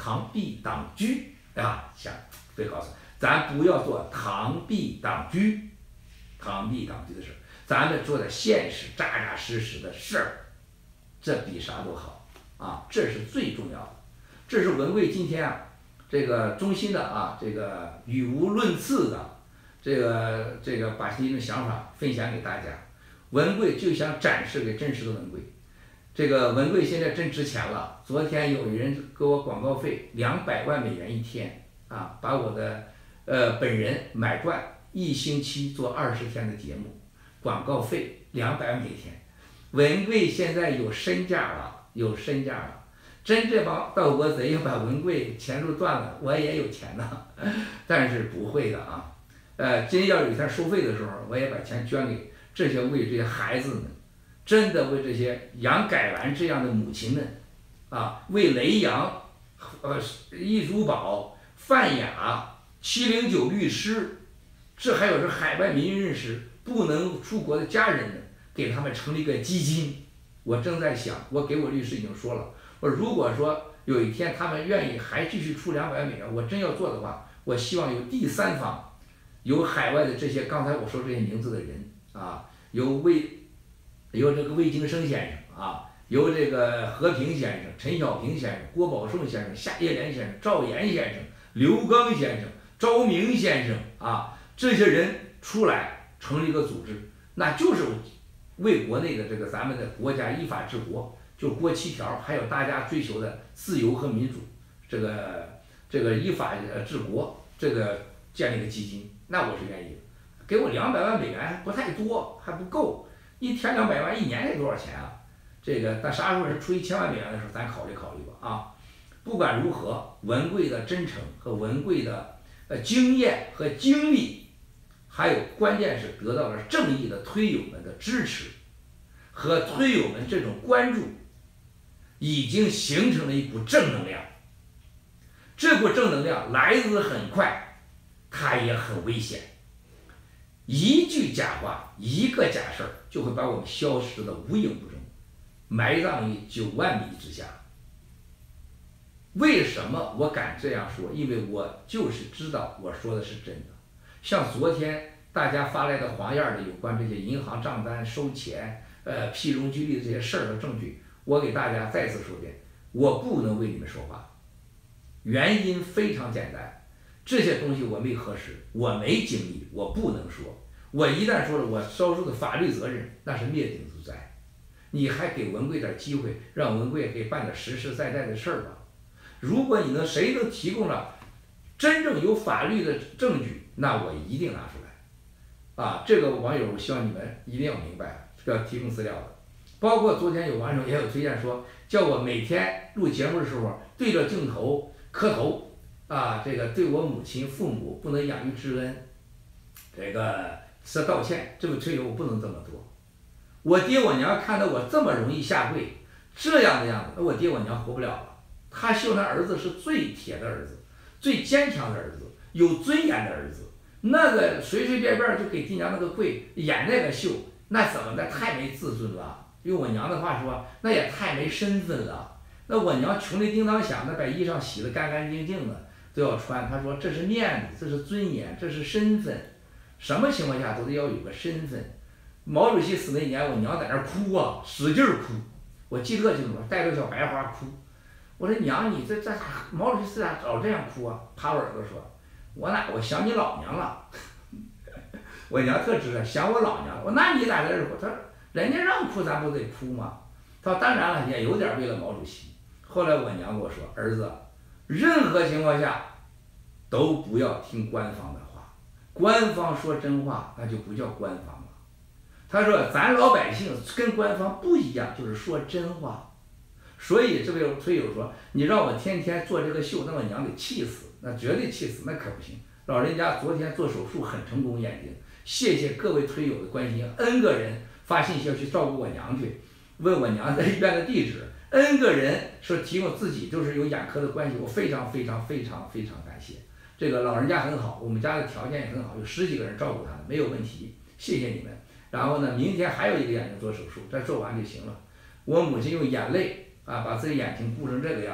螳臂挡车啊，想会告诉咱不要做螳臂挡车，螳臂挡车的事儿，咱们做点现实、扎扎实实的事儿，这比啥都好啊，这是最重要的。这是文贵今天啊，这个衷心的啊，这个语无伦次的，这个这个把这种想法分享给大家。文贵就想展示给真实的文贵，这个文贵现在真值钱了。昨天有人给我广告费两百万美元一天啊，把我的呃本人买断，一星期做二十天的节目，广告费两百万每天。文贵现在有身价了，有身价了。真这帮盗国贼要把文贵钱都断了，我也有钱呢，但是不会的啊。呃，真要有一天收费的时候，我也把钱捐给这些为这些孩子们，真的为这些杨改兰这样的母亲们，啊，为雷洋、呃易珠宝、范雅、七零九律师，这还有是海外民运人士不能出国的家人们，给他们成立一个基金。我正在想，我给我律师已经说了。我如果说有一天他们愿意还继续出两百万美元，我真要做的话，我希望有第三方，有海外的这些刚才我说这些名字的人啊，有魏，有这个魏京生先生啊，有这个和平先生、陈小平先生、郭宝胜先生、夏叶莲先生、赵岩先生、刘刚先生、赵明先生啊，这些人出来成立一个组织，那就是为国内的这个咱们的国家依法治国。就国七条，还有大家追求的自由和民主，这个这个依法呃治国，这个建立一个基金，那我是愿意的。给我两百万美元不太多，还不够，一天两百万，一年得多少钱啊？这个但啥时候是出一千万美元的时候，咱考虑考虑吧啊。不管如何，文贵的真诚和文贵的呃经验和经历，还有关键是得到了正义的推友们的支持和推友们这种关注。已经形成了一股正能量，这股正能量来自很快，它也很危险。一句假话，一个假事儿，就会把我们消失的无影无踪，埋葬于九万米之下。为什么我敢这样说？因为我就是知道我说的是真的。像昨天大家发来的黄页的有关这些银行账单收钱、呃辟容拘利的这些事儿的证据。我给大家再次说遍，我不能为你们说话，原因非常简单，这些东西我没核实，我没经历，我不能说。我一旦说了，我招受的法律责任那是灭顶之灾。你还给文贵点机会，让文贵给办点实实在在的事儿吧。如果你能谁能提供了真正有法律的证据，那我一定拿出来。啊，这个网友我希望你们一定要明白，这个要提供资料的。包括昨天有网友也有推荐说，叫我每天录节目的时候对着镜头磕头啊，这个对我母亲、父母不能养育之恩，这个是道歉。这位推友我不能这么做。我爹我娘看到我这么容易下跪，这样的样子，那我爹我娘活不了了。他希望他儿子是最铁的儿子，最坚强的儿子，有尊严的儿子。那个随随便便就给爹娘那个跪演那个秀，那怎么的太没自尊了。用我娘的话说，那也太没身份了。那我娘穷的叮当响，那把衣裳洗得干干净净的都要穿。她说这是面子，这是尊严，这是身份。什么情况下都得要有个身份。毛主席死那年，我娘在那儿哭啊，使劲儿哭。我记得清楚，带着小白花哭。我说娘，你这这毛主席死咋老这样哭啊？趴我耳朵说，我哪我想你老娘了。我娘特知道想我老娘了。我那你咋在这哭？她说。人家让哭，咱不得哭吗？他说当然了，也有点为了毛主席。后来我娘跟我说，儿子，任何情况下都不要听官方的话，官方说真话那就不叫官方了。他说咱老百姓跟官方不一样，就是说真话。所以这位推友说，你让我天天做这个秀，那我娘得气死，那绝对气死，那可不行。老人家昨天做手术很成功，眼睛，谢谢各位推友的关心 ，N 个人。发信息要去照顾我娘去，问我娘在医院的地址 ，N 个人说提供自己就是有眼科的关系，我非常非常非常非常感谢。这个老人家很好，我们家的条件也很好，有十几个人照顾他的，没有问题，谢谢你们。然后呢，明天还有一个眼睛做手术，再做完就行了。我母亲用眼泪啊把自己眼睛顾成这个样子，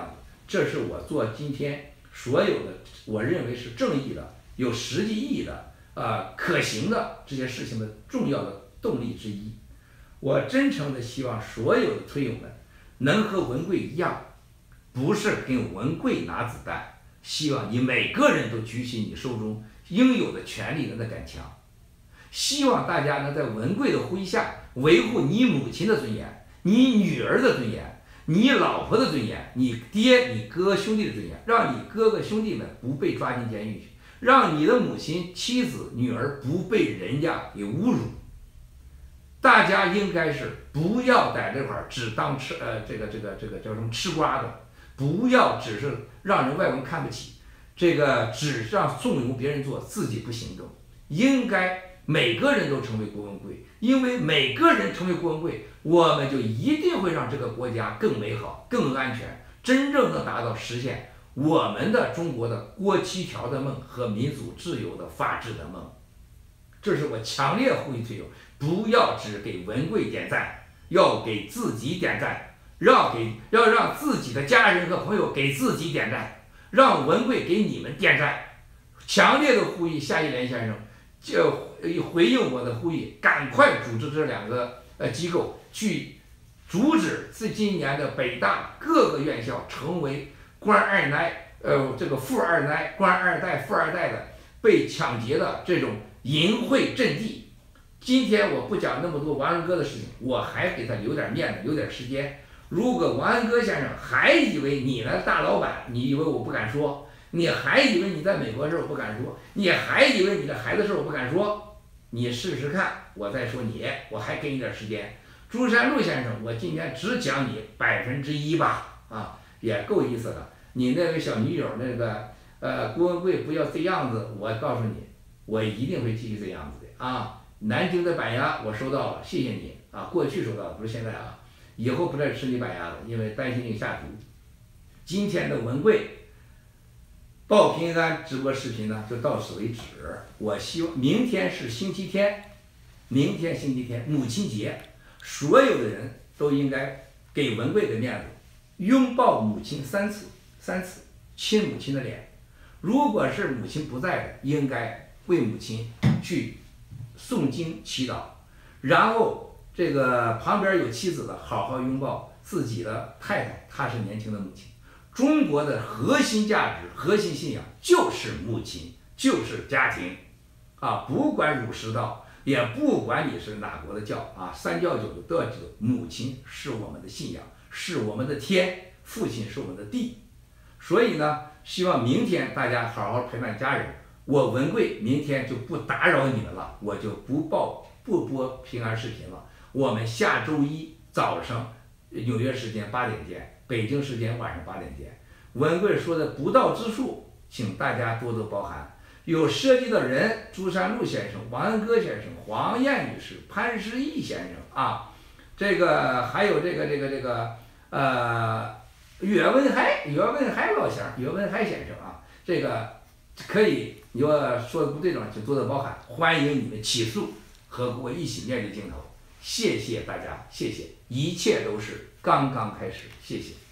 这是我做今天所有的我认为是正义的、有实际意义的、呃可行的这些事情的重要的动力之一。我真诚的希望所有的推友们能和文贵一样，不是跟文贵拿子弹，希望你每个人都举起你手中应有的权利的那杆枪。希望大家能在文贵的麾下维护你母亲的尊严、你女儿的尊严、你老婆的尊严、你爹、你哥哥兄弟的尊严，让你哥哥兄弟们不被抓进监狱去，让你的母亲、妻子、女儿不被人家给侮辱。大家应该是不要在这块儿只当吃呃这个这个这个叫什么吃瓜的，不要只是让人外国人看不起，这个只让纵容别人做，自己不行动。应该每个人都成为郭文贵，因为每个人成为郭文贵，我们就一定会让这个国家更美好、更安全，真正的达到实现我们的中国的国七条的梦和民主自由的法治的梦。这是我强烈呼吁推友，不要只给文贵点赞，要给自己点赞，要给要让自己的家人和朋友给自己点赞，让文贵给你们点赞。强烈的呼吁夏一莲先生，就回应我的呼吁，赶快组织这两个呃机构去阻止自今年的北大各个院校成为官二奶呃这个富二奶、官二代、富二代的被抢劫的这种淫秽阵地。今天我不讲那么多王安哥的事情，我还给他留点面子，留点时间。如果王安哥先生还以为你呢大老板，你以为我不敢说，你还以为你在美国的事我不敢说，你还以为你的孩子事我不敢说，你试试看，我再说你，我还给你点时间。朱山路先生，我今天只讲你百分之一吧，啊，也够意思了。你那个小女友那个呃郭文贵不要这样子，我告诉你，我一定会继续这样子的啊。南京的板鸭我收到了，谢谢你啊，过去收到了，不是现在啊，以后不再吃你板鸭了，因为担心你下毒。今天的文贵报平安直播视频呢就到此为止。我希望明天是星期天，明天星期天母亲节，所有的人都应该给文贵的面子，拥抱母亲三次，三次亲母亲的脸。如果是母亲不在的，应该为母亲去诵经祈祷，然后这个旁边有妻子的好好拥抱自己的太太，她是年轻的母亲。中国的核心价值、核心信仰就是母亲，就是家庭，啊，不管儒释道，也不管你是哪国的教啊，三教九流都要记住，母亲是我们的信仰，是我们的天，父亲是我们的地。所以呢，希望明天大家好好陪伴家人。我文贵明天就不打扰你们了，我就不报不播平安视频了。我们下周一早上纽约时间八点见，北京时间晚上八点见。文贵说的不到之处，请大家多多包涵。有涉及的人，朱山路先生、王安哥先生、黄燕女士、潘石屹先生啊，这个还有这个这个这个呃岳文海、岳文海老乡、岳文海先生啊，这个可以。你要说的不对的话，请多多包涵，欢迎你们起诉和我一起面对镜头。谢谢大家，谢谢，一切都是刚刚开始，谢谢。